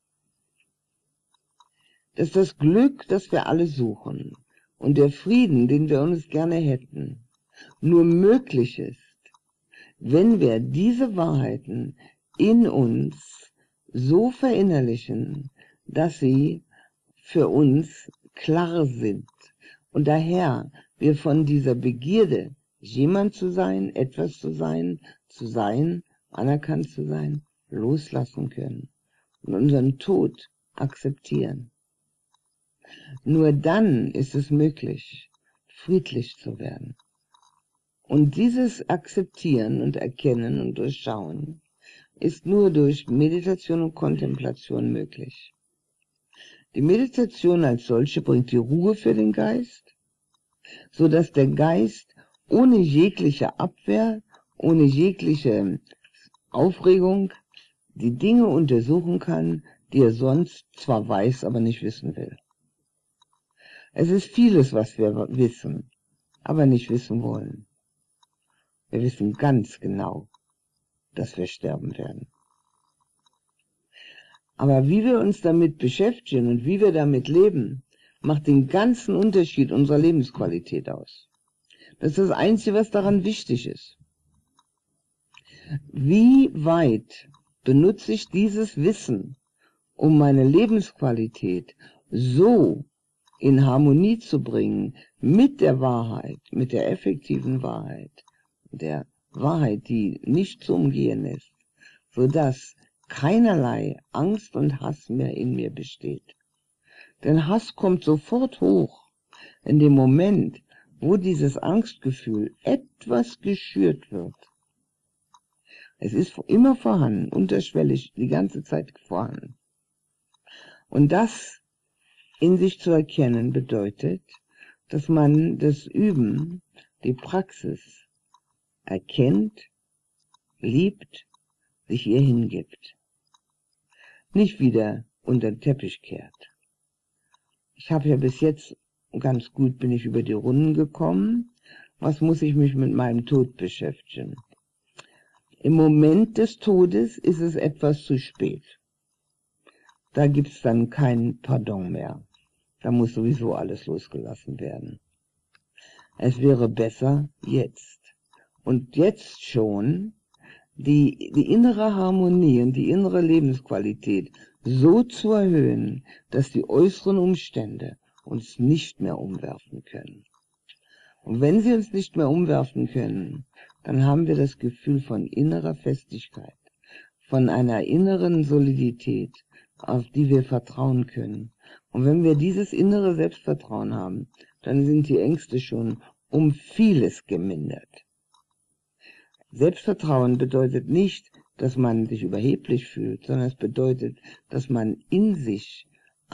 dass das Glück, das wir alle suchen, und der Frieden, den wir uns gerne hätten, nur möglich ist, wenn wir diese Wahrheiten in uns so verinnerlichen, dass sie für uns klar sind und daher wir von dieser Begierde, jemand zu sein, etwas zu sein, anerkannt zu sein, loslassen können und unseren Tod akzeptieren. Nur dann ist es möglich, friedlich zu werden. Und dieses Akzeptieren und Erkennen und Durchschauen ist nur durch Meditation und Kontemplation möglich. Die Meditation als solche bringt die Ruhe für den Geist, so dass der Geist ohne jegliche Abwehr, ohne jegliche Aufregung die Dinge untersuchen kann, die er sonst zwar weiß, aber nicht wissen will. Es ist vieles, was wir wissen, aber nicht wissen wollen. Wir wissen ganz genau, dass wir sterben werden. Aber wie wir uns damit beschäftigen und wie wir damit leben, macht den ganzen Unterschied unserer Lebensqualität aus. Das ist das Einzige, was daran wichtig ist. Wie weit benutze ich dieses Wissen, um meine Lebensqualität so in Harmonie zu bringen mit der Wahrheit, mit der effektiven Wahrheit, der Wahrheit, die nicht zu umgehen ist, sodass keinerlei Angst und Hass mehr in mir besteht. Denn Hass kommt sofort hoch in dem Moment, wo dieses Angstgefühl etwas geschürt wird. Es ist immer vorhanden, unterschwellig, die ganze Zeit vorhanden. Und das in sich zu erkennen bedeutet, dass man das Üben, die Praxis erkennt, liebt, sich ihr hingibt. Nicht wieder unter den Teppich kehrt. Ich habe ja bis jetzt ganz gut bin ich über die Runden gekommen. Was muss ich mich mit meinem Tod beschäftigen? Im Moment des Todes ist es etwas zu spät. Da gibt's dann kein Pardon mehr. Da muss sowieso alles losgelassen werden. Es wäre besser jetzt. Und jetzt schon die innere Harmonie und die innere Lebensqualität so zu erhöhen, dass die äußeren Umstände uns nicht mehr umwerfen können. Und wenn sie uns nicht mehr umwerfen können, dann haben wir das Gefühl von innerer Festigkeit, von einer inneren Solidität, auf die wir vertrauen können. Und wenn wir dieses innere Selbstvertrauen haben, dann sind die Ängste schon um vieles gemindert. Selbstvertrauen bedeutet nicht, dass man sich überheblich fühlt, sondern es bedeutet, dass man in sich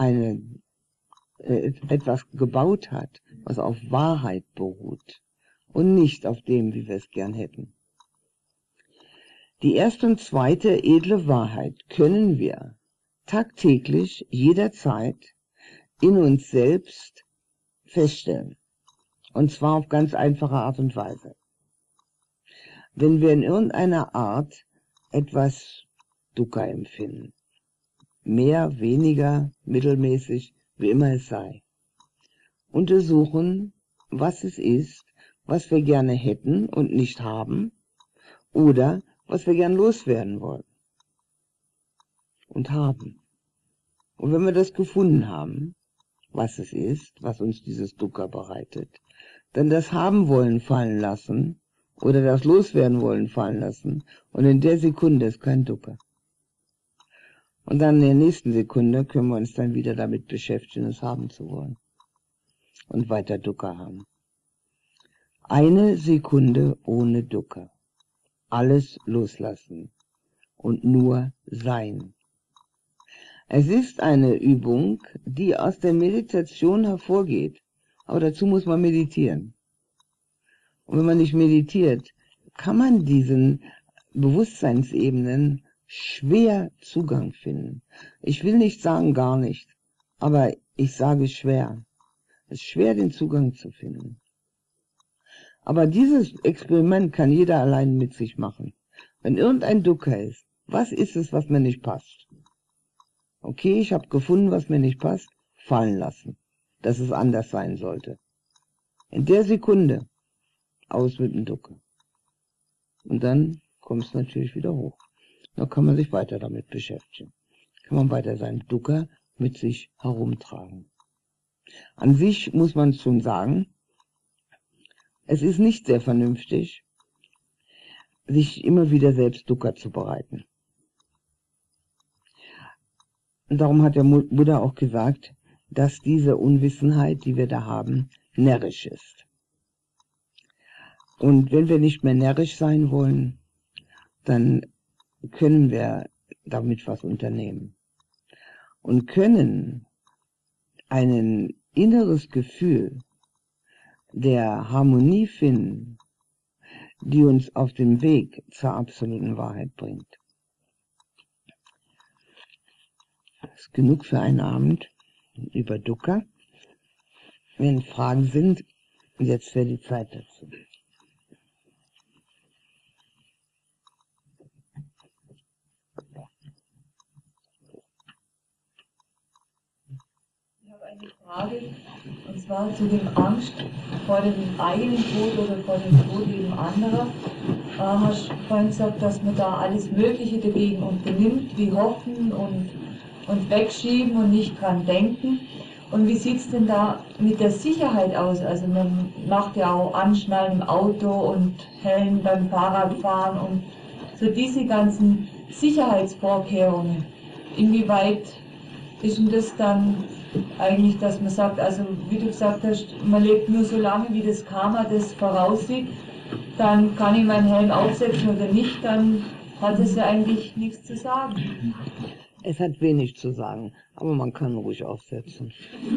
etwas gebaut hat, was auf Wahrheit beruht und nicht auf dem, wie wir es gern hätten. Die erste und zweite edle Wahrheit können wir tagtäglich, jederzeit in uns selbst feststellen. Und zwar auf ganz einfache Art und Weise. Wenn wir in irgendeiner Art etwas Dukkha empfinden, mehr, weniger, mittelmäßig, wie immer es sei, untersuchen, was es ist, was wir gerne hätten und nicht haben, oder was wir gern loswerden wollen und haben. Und wenn wir das gefunden haben, was es ist, was uns dieses Dukkha bereitet, dann das Haben wollen fallen lassen oder das Loswerden wollen fallen lassen und in der Sekunde ist kein Dukkha. Und dann in der nächsten Sekunde können wir uns dann wieder damit beschäftigen, es haben zu wollen und weiter Dukkha haben. Eine Sekunde ohne Dukkha. Alles loslassen und nur sein. Es ist eine Übung, die aus der Meditation hervorgeht. Aber dazu muss man meditieren. Und wenn man nicht meditiert, kann man diesen Bewusstseinsebenen schwer Zugang finden. Ich will nicht sagen gar nicht, aber ich sage schwer. Es ist schwer, den Zugang zu finden. Aber dieses Experiment kann jeder allein mit sich machen. Wenn irgendein Dukkha ist, was ist es, was mir nicht passt? Okay, ich habe gefunden, was mir nicht passt, fallen lassen, dass es anders sein sollte. In der Sekunde aus mit dem Dukkha. Und dann kommt es natürlich wieder hoch. Dann kann man sich weiter damit beschäftigen. Kann man weiter sein Dukkha mit sich herumtragen. An sich muss man schon sagen, es ist nicht sehr vernünftig, sich immer wieder selbst Dukkha zu bereiten. Und darum hat der Buddha auch gesagt, dass diese Unwissenheit, die wir da haben, närrisch ist. Und wenn wir nicht mehr närrisch sein wollen, dann können wir damit was unternehmen. Und können ein inneres Gefühl der Harmonie finden, die uns auf den Weg zur absoluten Wahrheit bringt. Das ist genug für einen Abend über Dukkha. Wenn Fragen sind, jetzt wäre die Zeit dazu. Ich habe eine Frage, und zwar zu dem Angst vor dem eigenen Tod oder vor dem Tod eben anderer. Hast du vorhin gesagt, dass man da alles Mögliche dagegen unternimmt, wie hoffen und wegschieben und nicht dran denken. Und wie sieht es denn da mit der Sicherheit aus? Also man macht ja auch Anschnallen im Auto und Helm beim Fahrradfahren und so diese ganzen Sicherheitsvorkehrungen. Inwieweit ist denn das dann eigentlich, dass man sagt, also wie du gesagt hast, man lebt nur so lange, wie das Karma das voraussieht, dann kann ich meinen Helm aufsetzen oder nicht, dann hat es ja eigentlich nichts zu sagen. Es hat wenig zu sagen, aber man kann ruhig aufsetzen.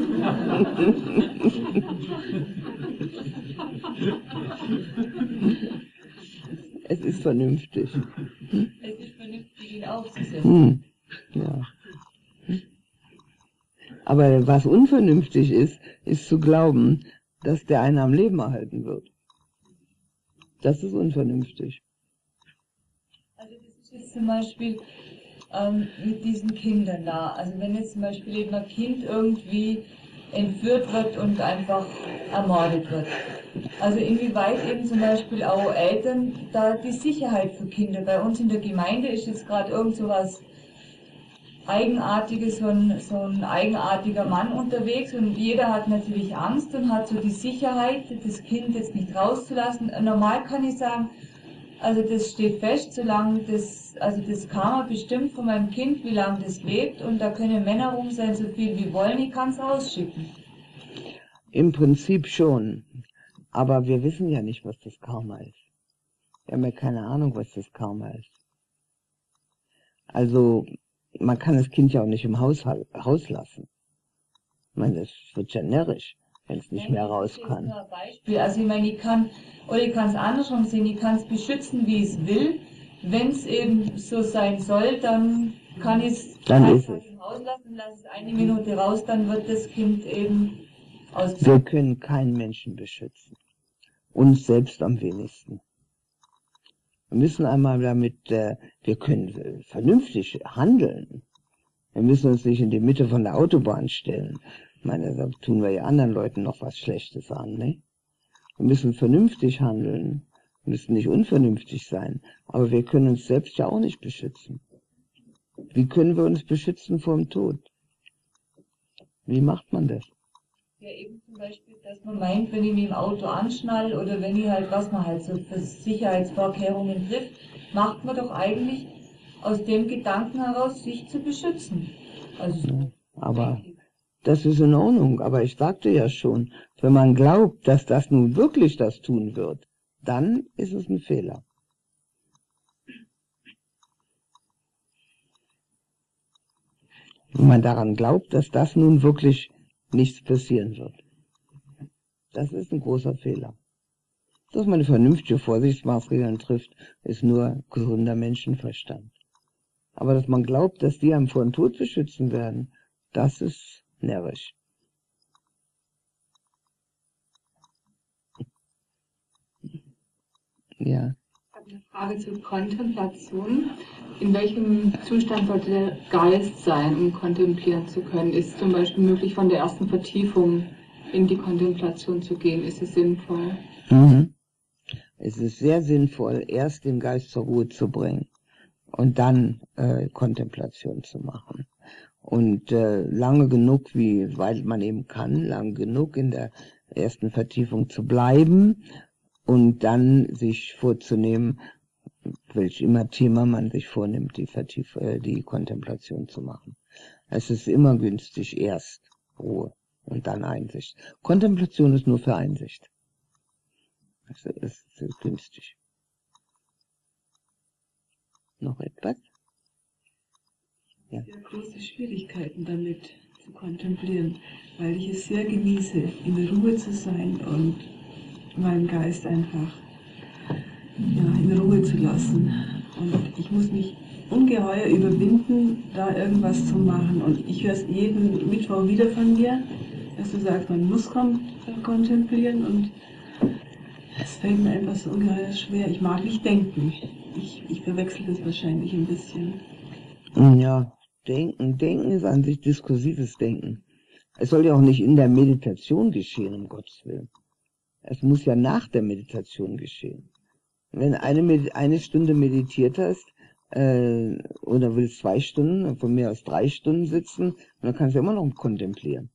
Es ist vernünftig. Es ist vernünftig, ihn aufzusetzen. Ja. Aber was unvernünftig ist, ist zu glauben, dass der einen am Leben erhalten wird. Das ist unvernünftig. Also das ist jetzt zum Beispiel mit diesen Kindern da. Also wenn jetzt zum Beispiel eben ein Kind irgendwie entführt wird und einfach ermordet wird. Also inwieweit eben zum Beispiel auch Eltern da die Sicherheit für Kinder. Bei uns in der Gemeinde ist jetzt gerade irgend so was Eigenartiges, so ein eigenartiger Mann unterwegs und jeder hat natürlich Angst und hat so die Sicherheit, das Kind jetzt nicht rauszulassen. Normal kann ich sagen, also das steht fest, solange das Karma bestimmt von meinem Kind, wie lange das lebt und da können Männer rum sein, so viel wie wollen, ich kann es rausschicken. Im Prinzip schon, aber wir wissen ja nicht, was das Karma ist. Wir haben ja keine Ahnung, was das Karma ist. Also man kann das Kind ja auch nicht im Haus lassen. Ich meine, das wird ja närrisch, wenn es nicht mehr raus kann. Das ist nur ein Beispiel. Also ich meine, ich kann es andersrum sehen, ich kann es beschützen, wie es will. Wenn es eben so sein soll, dann kann ich es einfach im Haus lassen, lasse es eine Minute raus, dann wird das Kind eben ausgesetzt. Wir können keinen Menschen beschützen. Uns selbst am wenigsten. Wir müssen einmal damit, wir können vernünftig handeln. Wir müssen uns nicht in die Mitte von der Autobahn stellen. Ich meine, da tun wir ja anderen Leuten noch was Schlechtes an, ne? Wir müssen vernünftig handeln. Wir müssen nicht unvernünftig sein. Aber wir können uns selbst ja auch nicht beschützen. Wie können wir uns beschützen vor dem Tod? Wie macht man das? Ja, eben zum Beispiel, dass man meint, wenn ich mich im Auto anschnall oder wenn ich halt, was man halt so für Sicherheitsvorkehrungen trifft, macht man doch eigentlich aus dem Gedanken heraus, sich zu beschützen. Also Ja, aber das ist in Ordnung. Aber ich sagte ja schon, wenn man glaubt, dass das nun wirklich das tun wird, dann ist es ein Fehler. Wenn man daran glaubt, dass das nun wirklich nichts passieren wird. Das ist ein großer Fehler. Dass man eine vernünftige Vorsichtsmaßregeln trifft, ist nur gesunder Menschenverstand. Aber dass man glaubt, dass die einem vor dem Tod beschützen werden, das ist närrisch. Ja. Ich habe eine Frage zur Kontemplation. In welchem Zustand sollte der Geist sein, um kontemplieren zu können? Ist es zum Beispiel möglich, von der ersten Vertiefung in die Kontemplation zu gehen? Ist es sinnvoll? Mhm. Es ist sehr sinnvoll, erst den Geist zur Ruhe zu bringen und dann Kontemplation zu machen. Und lange genug, wie weit man eben kann, lange genug in der ersten Vertiefung zu bleiben und dann sich vorzunehmen, welch immer Thema man sich vornimmt, die Kontemplation zu machen. Es ist immer günstig, erst Ruhe und dann Einsicht. Kontemplation ist nur für Einsicht. Das ist günstig. Noch etwas? Ja. Sehr große Schwierigkeiten damit zu kontemplieren, weil ich es sehr genieße, in der Ruhe zu sein und meinen Geist einfach in Ruhe zu lassen. Und ich muss mich ungeheuer überwinden, da irgendwas zu machen. Und ich höre es jeden Mittwoch wieder von mir, dass du sagst, man muss kontemplieren, und es fällt mir einfach so ungeheuer schwer. Ich mag nicht denken. Ich verwechsel das wahrscheinlich ein bisschen. Ja, Denken ist an sich diskursives Denken. Es soll ja auch nicht in der Meditation geschehen, um Gottes Willen. Es muss ja nach der Meditation geschehen. Wenn eine Stunde meditiert hast, oder willst 2 Stunden, von mir aus 3 Stunden sitzen, dann kannst du immer noch kontemplieren.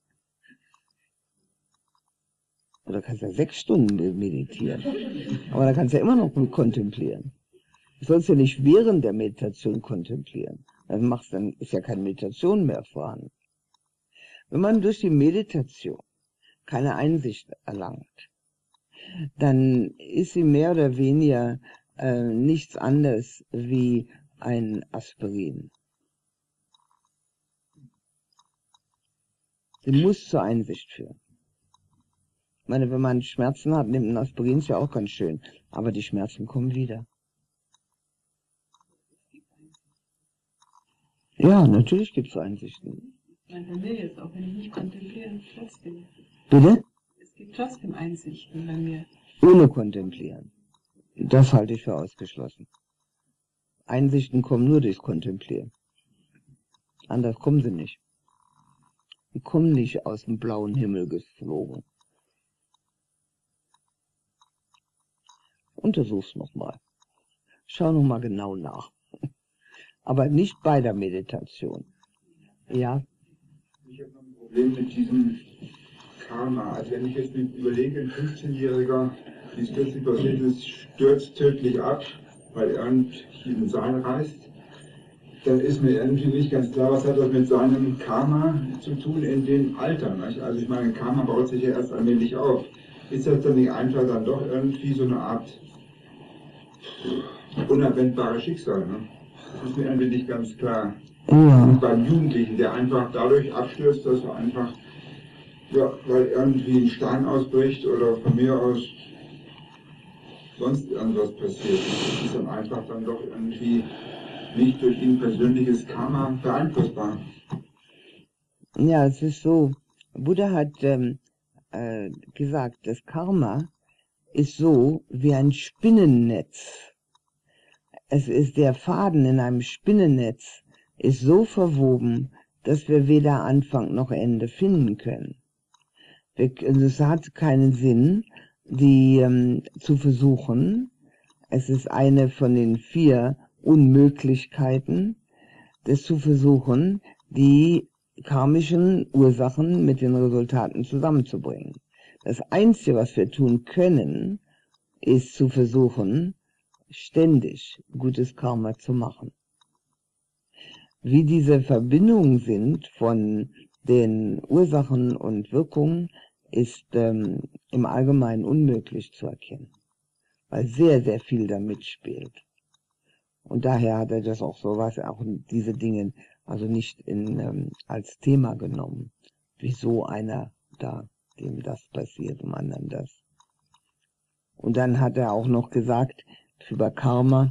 Oder kannst ja 6 Stunden meditieren. Aber dann kannst du ja immer noch kontemplieren. Du sollst ja nicht während der Meditation kontemplieren. Dann ist ja keine Meditation mehr vorhanden. Wenn man durch die Meditation keine Einsicht erlangt, dann ist sie mehr oder weniger nichts anderes wie ein Aspirin. Sie muss zur Einsicht führen. Ich meine, wenn man Schmerzen hat, nimmt ein Aspirin, ist ja auch ganz schön, aber die Schmerzen kommen wieder. Ja, natürlich gibt es Einsichten. Bei mir jetzt, auch wenn ich nicht kontempliere, trotzdem. Bitte? Es gibt trotzdem Einsichten bei mir. Ohne Kontemplieren. Das halte ich für ausgeschlossen. Einsichten kommen nur durchs Kontemplieren. Anders kommen sie nicht. Die kommen nicht aus dem blauen Himmel geflogen. Untersuch's nochmal. Schau nochmal genau nach. Aber nicht bei der Meditation. Ja? Ich habe noch ein Problem mit diesem Karma. Also wenn ich jetzt überlege, ein 15-Jähriger, wie es kürzlich passiert ist, stürzt tödlich ab, weil er irgendwie in den Saal reist, dann ist mir irgendwie nicht ganz klar, was hat das mit seinem Karma zu tun in dem Alter. Nicht? Also ich meine, Karma baut sich ja erst allmählich auf. Ist das dann nicht einfach dann doch irgendwie so eine Art unabwendbares Schicksal? Ne? Das ist mir irgendwie nicht ganz klar. Ja. Und beim Jugendlichen, der einfach dadurch abstürzt, dass er einfach, ja, weil irgendwie ein Stein ausbricht oder von mir aus sonst irgendwas passiert, das ist dann einfach dann doch irgendwie nicht durch ihn persönliches Karma beeinflussbar. Ja, es ist so. Buddha hat gesagt, das Karma ist so wie ein Spinnennetz. Es ist der Faden in einem Spinnennetz, ist so verwoben, dass wir weder Anfang noch Ende finden können. Es hat keinen Sinn, die zu versuchen. Es ist eine von den 4 Unmöglichkeiten, das zu versuchen, die karmischen Ursachen mit den Resultaten zusammenzubringen. Das Einzige, was wir tun können, ist zu versuchen, ständig gutes Karma zu machen. Wie diese Verbindungen sind von den Ursachen und Wirkungen, ist im Allgemeinen unmöglich zu erkennen, weil sehr, sehr viel da mitspielt. Und daher hat er das auch so, was auch diese Dinge Also nicht als Thema genommen. Wieso einer da, dem das passiert, dem anderen das. Und dann hat er auch noch gesagt, über Karma,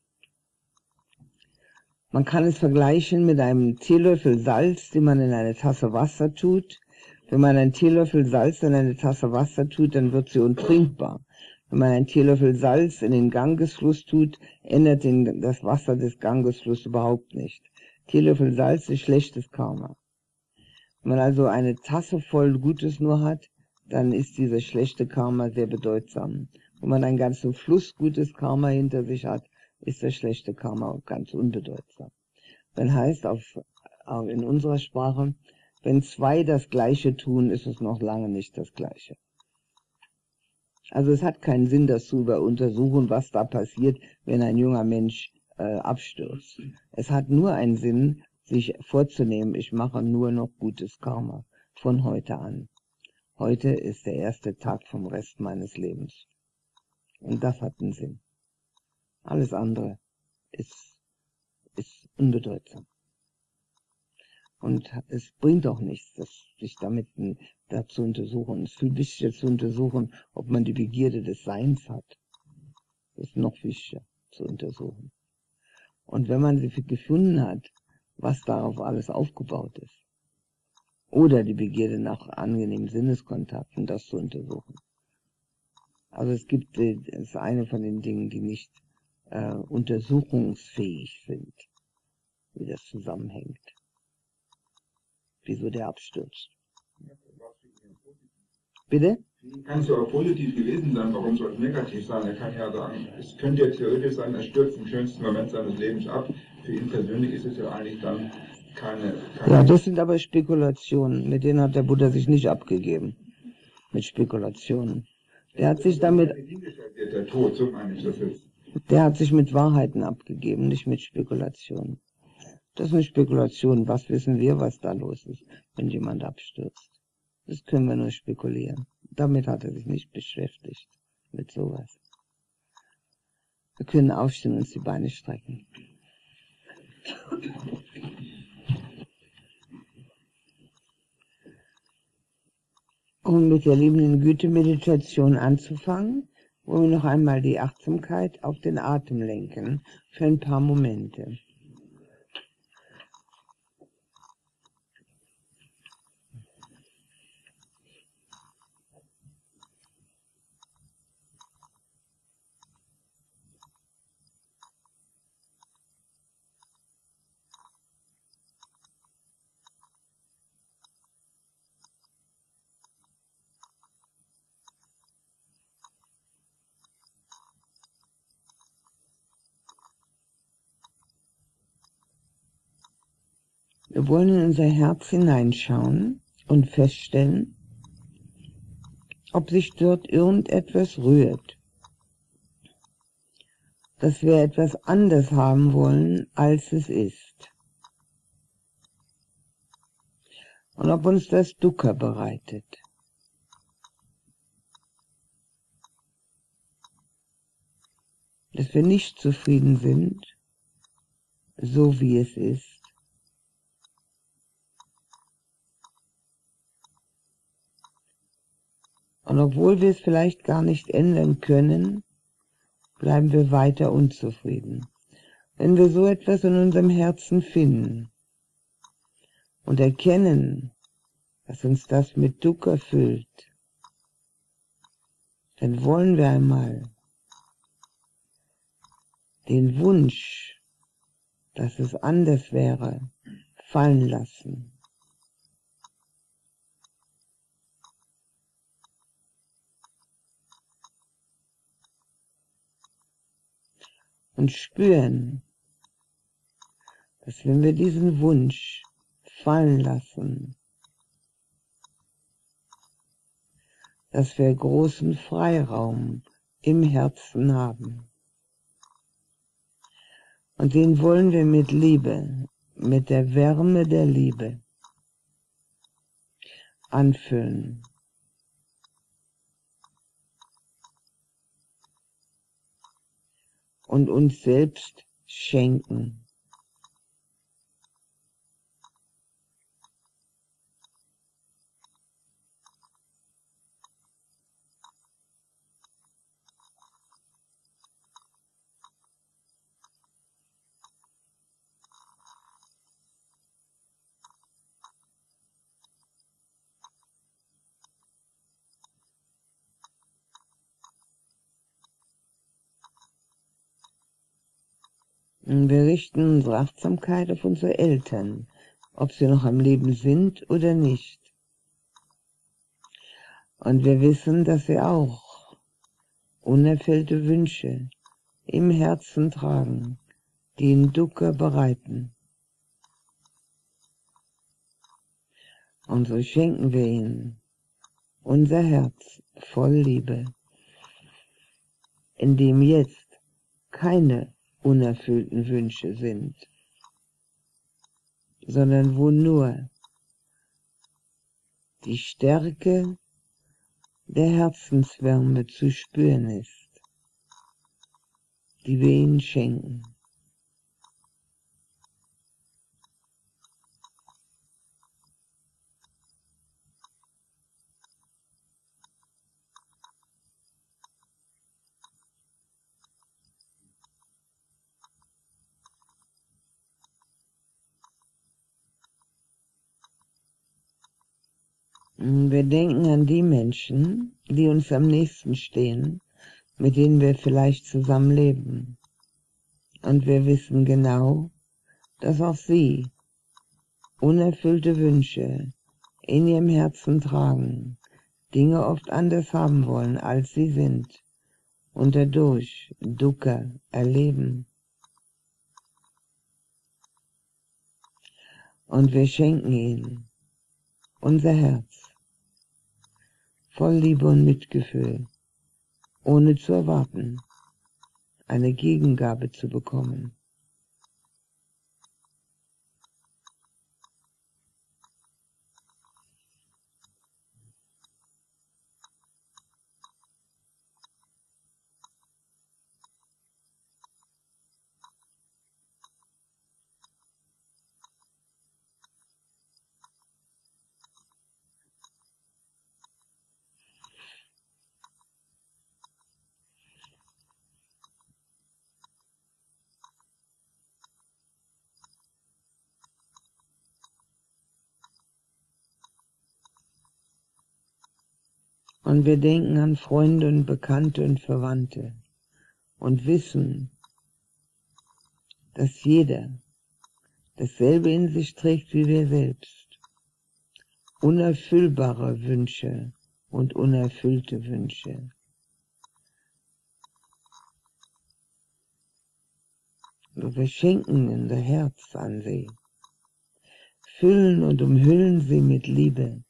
man kann es vergleichen mit einem Teelöffel Salz, den man in eine Tasse Wasser tut. Wenn man einen Teelöffel Salz in eine Tasse Wasser tut, dann wird sie untrinkbar. Wenn man einen Teelöffel Salz in den Gangesfluss tut, ändert das Wasser des Gangesflusses überhaupt nicht. Teelöffel Salz ist schlechtes Karma. Wenn man also eine Tasse voll Gutes nur hat, dann ist dieses schlechte Karma sehr bedeutsam. Wenn man einen ganzen Fluss gutes Karma hinter sich hat, ist das schlechte Karma ganz unbedeutsam. Dann heißt in unserer Sprache, wenn zwei das Gleiche tun, ist es noch lange nicht das Gleiche. Also es hat keinen Sinn, das zu untersuchen, was da passiert, wenn ein junger Mensch abstürzt. Es hat nur einen Sinn, sich vorzunehmen, ich mache nur noch gutes Karma von heute an. Heute ist der erste Tag vom Rest meines Lebens. Und das hat einen Sinn. Alles andere ist unbedeutsam. Und es bringt auch nichts, sich damit da zu untersuchen. Es ist viel wichtiger zu untersuchen, ob man die Begierde des Seins hat. Das ist noch wichtiger zu untersuchen. Und wenn man sie gefunden hat, was darauf alles aufgebaut ist, oder die Begierde nach angenehmen Sinneskontakten, das zu untersuchen. Also es ist eine von den Dingen, die nicht untersuchungsfähig sind, wie das zusammenhängt. Wieso der abstürzt. Bitte? Kann es ja auch positiv gewesen sein, warum soll es negativ sein? Er kann ja sagen, es könnte ja theoretisch sein, er stürzt im schönsten Moment seines Lebens ab. Für ihn persönlich ist es ja eigentlich dann keine... Ja, das sind aber Spekulationen, mit denen hat der Buddha sich nicht abgegeben. Mit Spekulationen. Der hat sich damit... Der Tod, so meine ich das jetzt. Der hat sich mit Wahrheiten abgegeben, nicht mit Spekulationen. Das ist eine Spekulation. Was wissen wir, was da los ist, wenn jemand abstürzt? Das können wir nur spekulieren. Damit hat er sich nicht beschäftigt, mit sowas. Wir können aufstehen und uns die Beine strecken. Um mit der liebenden Güte-Meditation anzufangen, wollen wir noch einmal die Achtsamkeit auf den Atem lenken, für ein paar Momente. Wir wollen in unser Herz hineinschauen und feststellen, ob sich dort irgendetwas rührt, dass wir etwas anders haben wollen, als es ist. Und ob uns das Dukkha bereitet. Dass wir nicht zufrieden sind, so wie es ist. Und obwohl wir es vielleicht gar nicht ändern können, bleiben wir weiter unzufrieden. Wenn wir so etwas in unserem Herzen finden und erkennen, dass uns das mit Dukkha füllt, dann wollen wir einmal den Wunsch, dass es anders wäre, fallen lassen. Und spüren, dass wenn wir diesen Wunsch fallen lassen, dass wir großen Freiraum im Herzen haben. Und den wollen wir mit Liebe, mit der Wärme der Liebe anfüllen. Und uns selbst schenken. Und wir richten unsere Achtsamkeit auf unsere Eltern, ob sie noch am Leben sind oder nicht. Und wir wissen, dass sie auch unerfüllte Wünsche im Herzen tragen, die ihnen Dukkha bereiten. Und so schenken wir ihnen unser Herz voll Liebe, in dem jetzt keine unerfüllten Wünsche sind, sondern wo nur die Stärke der Herzenswärme zu spüren ist, die wir ihnen schenken. Wir denken an die Menschen, die uns am nächsten stehen, mit denen wir vielleicht zusammenleben. Und wir wissen genau, dass auch sie unerfüllte Wünsche in ihrem Herzen tragen, Dinge oft anders haben wollen, als sie sind, und dadurch Dukkha erleben. Und wir schenken ihnen unser Herz voll Liebe und Mitgefühl, ohne zu erwarten, eine Gegengabe zu bekommen. Und wir denken an Freunde und Bekannte und Verwandte und wissen, dass jeder dasselbe in sich trägt wie wir selbst. Unerfüllbare Wünsche und unerfüllte Wünsche. Und wir schenken unser Herz an sie, füllen und umhüllen sie mit Liebe,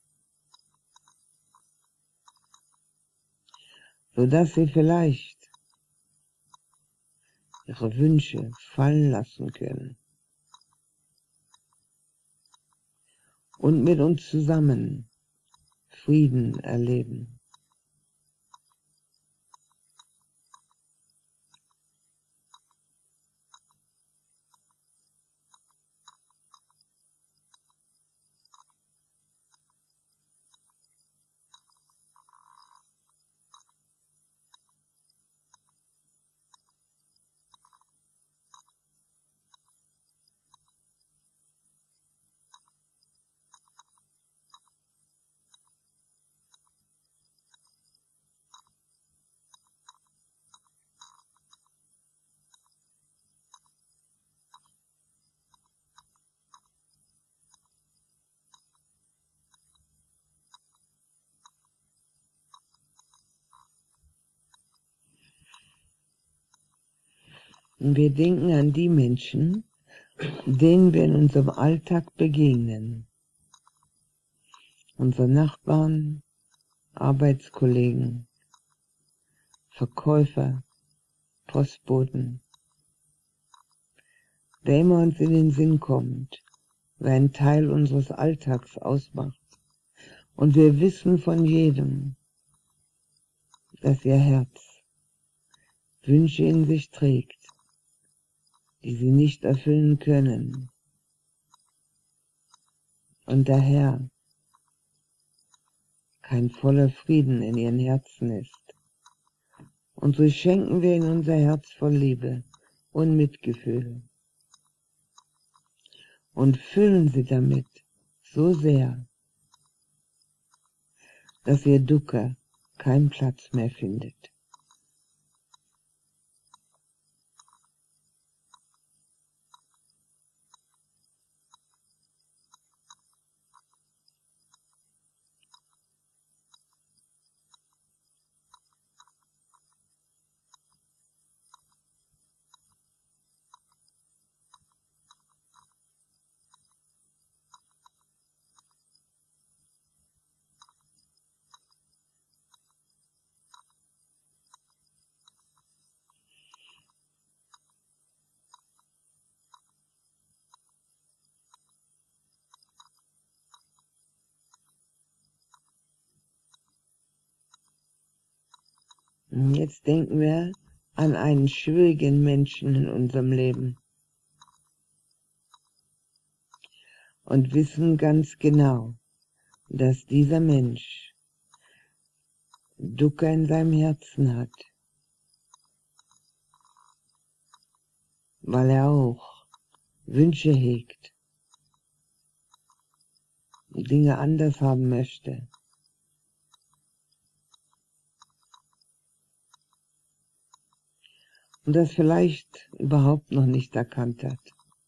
sodass sie vielleicht ihre Wünsche fallen lassen können und mit uns zusammen Frieden erleben. Und wir denken an die Menschen, denen wir in unserem Alltag begegnen. Unsere Nachbarn, Arbeitskollegen, Verkäufer, Postboten, der immer uns in den Sinn kommt, wer ein Teil unseres Alltags ausmacht. Und wir wissen von jedem, dass ihr Herz Wünsche in sich trägt, die sie nicht erfüllen können. Und daher kein voller Frieden in ihren Herzen ist. Und so schenken wir ihnen unser Herz voll Liebe und Mitgefühl und füllen sie damit so sehr, dass ihr Dukkha keinen Platz mehr findet. Und jetzt denken wir an einen schwierigen Menschen in unserem Leben und wissen ganz genau, dass dieser Mensch Dukkha in seinem Herzen hat, weil er auch Wünsche hegt, Dinge anders haben möchte. Und das vielleicht überhaupt noch nicht erkannt hat.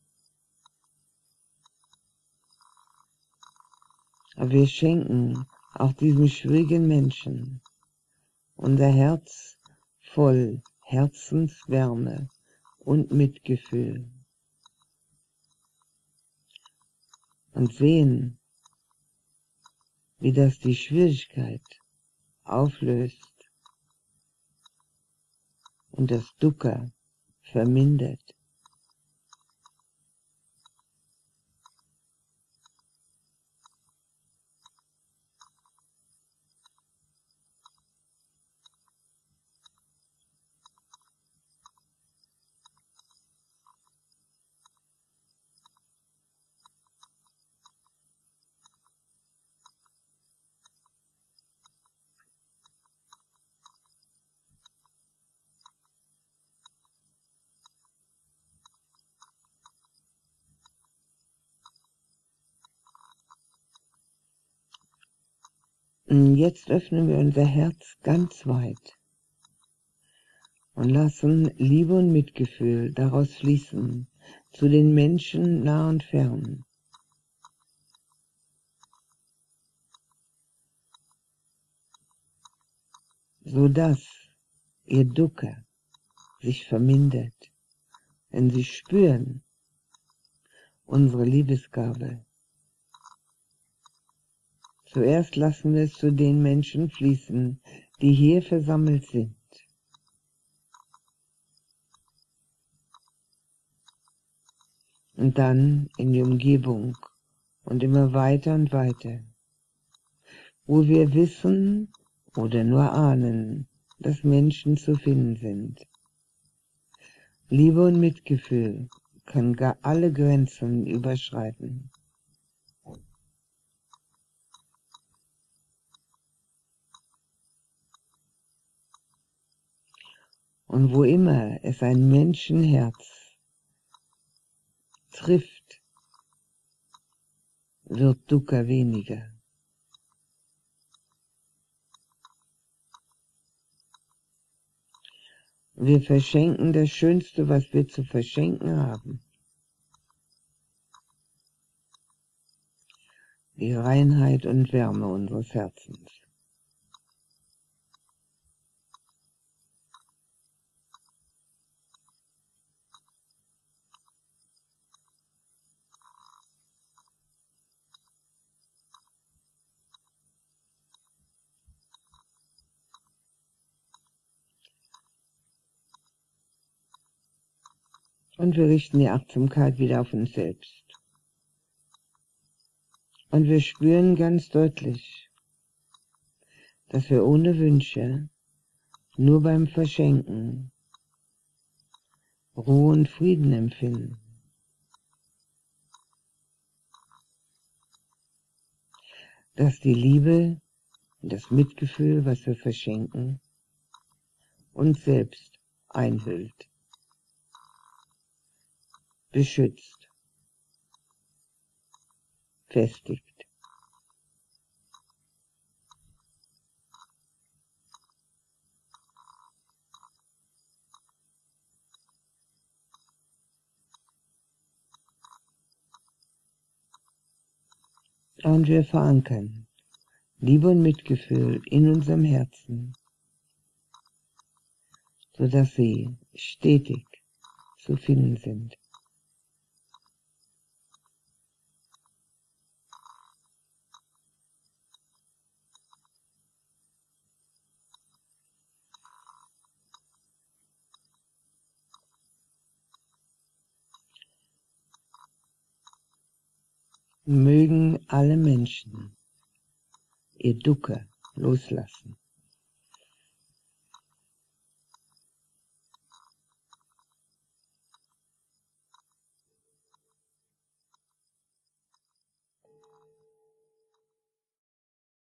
Aber wir schenken auch diesem schwierigen Menschen unser Herz voll Herzenswärme und Mitgefühl und sehen, wie das die Schwierigkeit auflöst und das Dukkha vermindert. Und jetzt öffnen wir unser Herz ganz weit und lassen Liebe und Mitgefühl daraus fließen zu den Menschen nah und fern. Sodass ihr Dukkha sich vermindert, wenn sie spüren unsere Liebesgabe. Zuerst lassen wir es zu den Menschen fließen, die hier versammelt sind. Und dann in die Umgebung und immer weiter und weiter, wo wir wissen oder nur ahnen, dass Menschen zu finden sind. Liebe und Mitgefühl kann gar alle Grenzen überschreiten. Und wo immer es ein Menschenherz trifft, wird Dukkha weniger. Wir verschenken das Schönste, was wir zu verschenken haben. Die Reinheit und Wärme unseres Herzens. Und wir richten die Achtsamkeit wieder auf uns selbst. Und wir spüren ganz deutlich, dass wir ohne Wünsche, nur beim Verschenken, Ruhe und Frieden empfinden. Dass die Liebe und das Mitgefühl, was wir verschenken, uns selbst einhüllt, beschützt, festigt. Und wir verankern Liebe und Mitgefühl in unserem Herzen, sodass sie stetig zu finden sind. Mögen alle Menschen ihr Dukkha loslassen.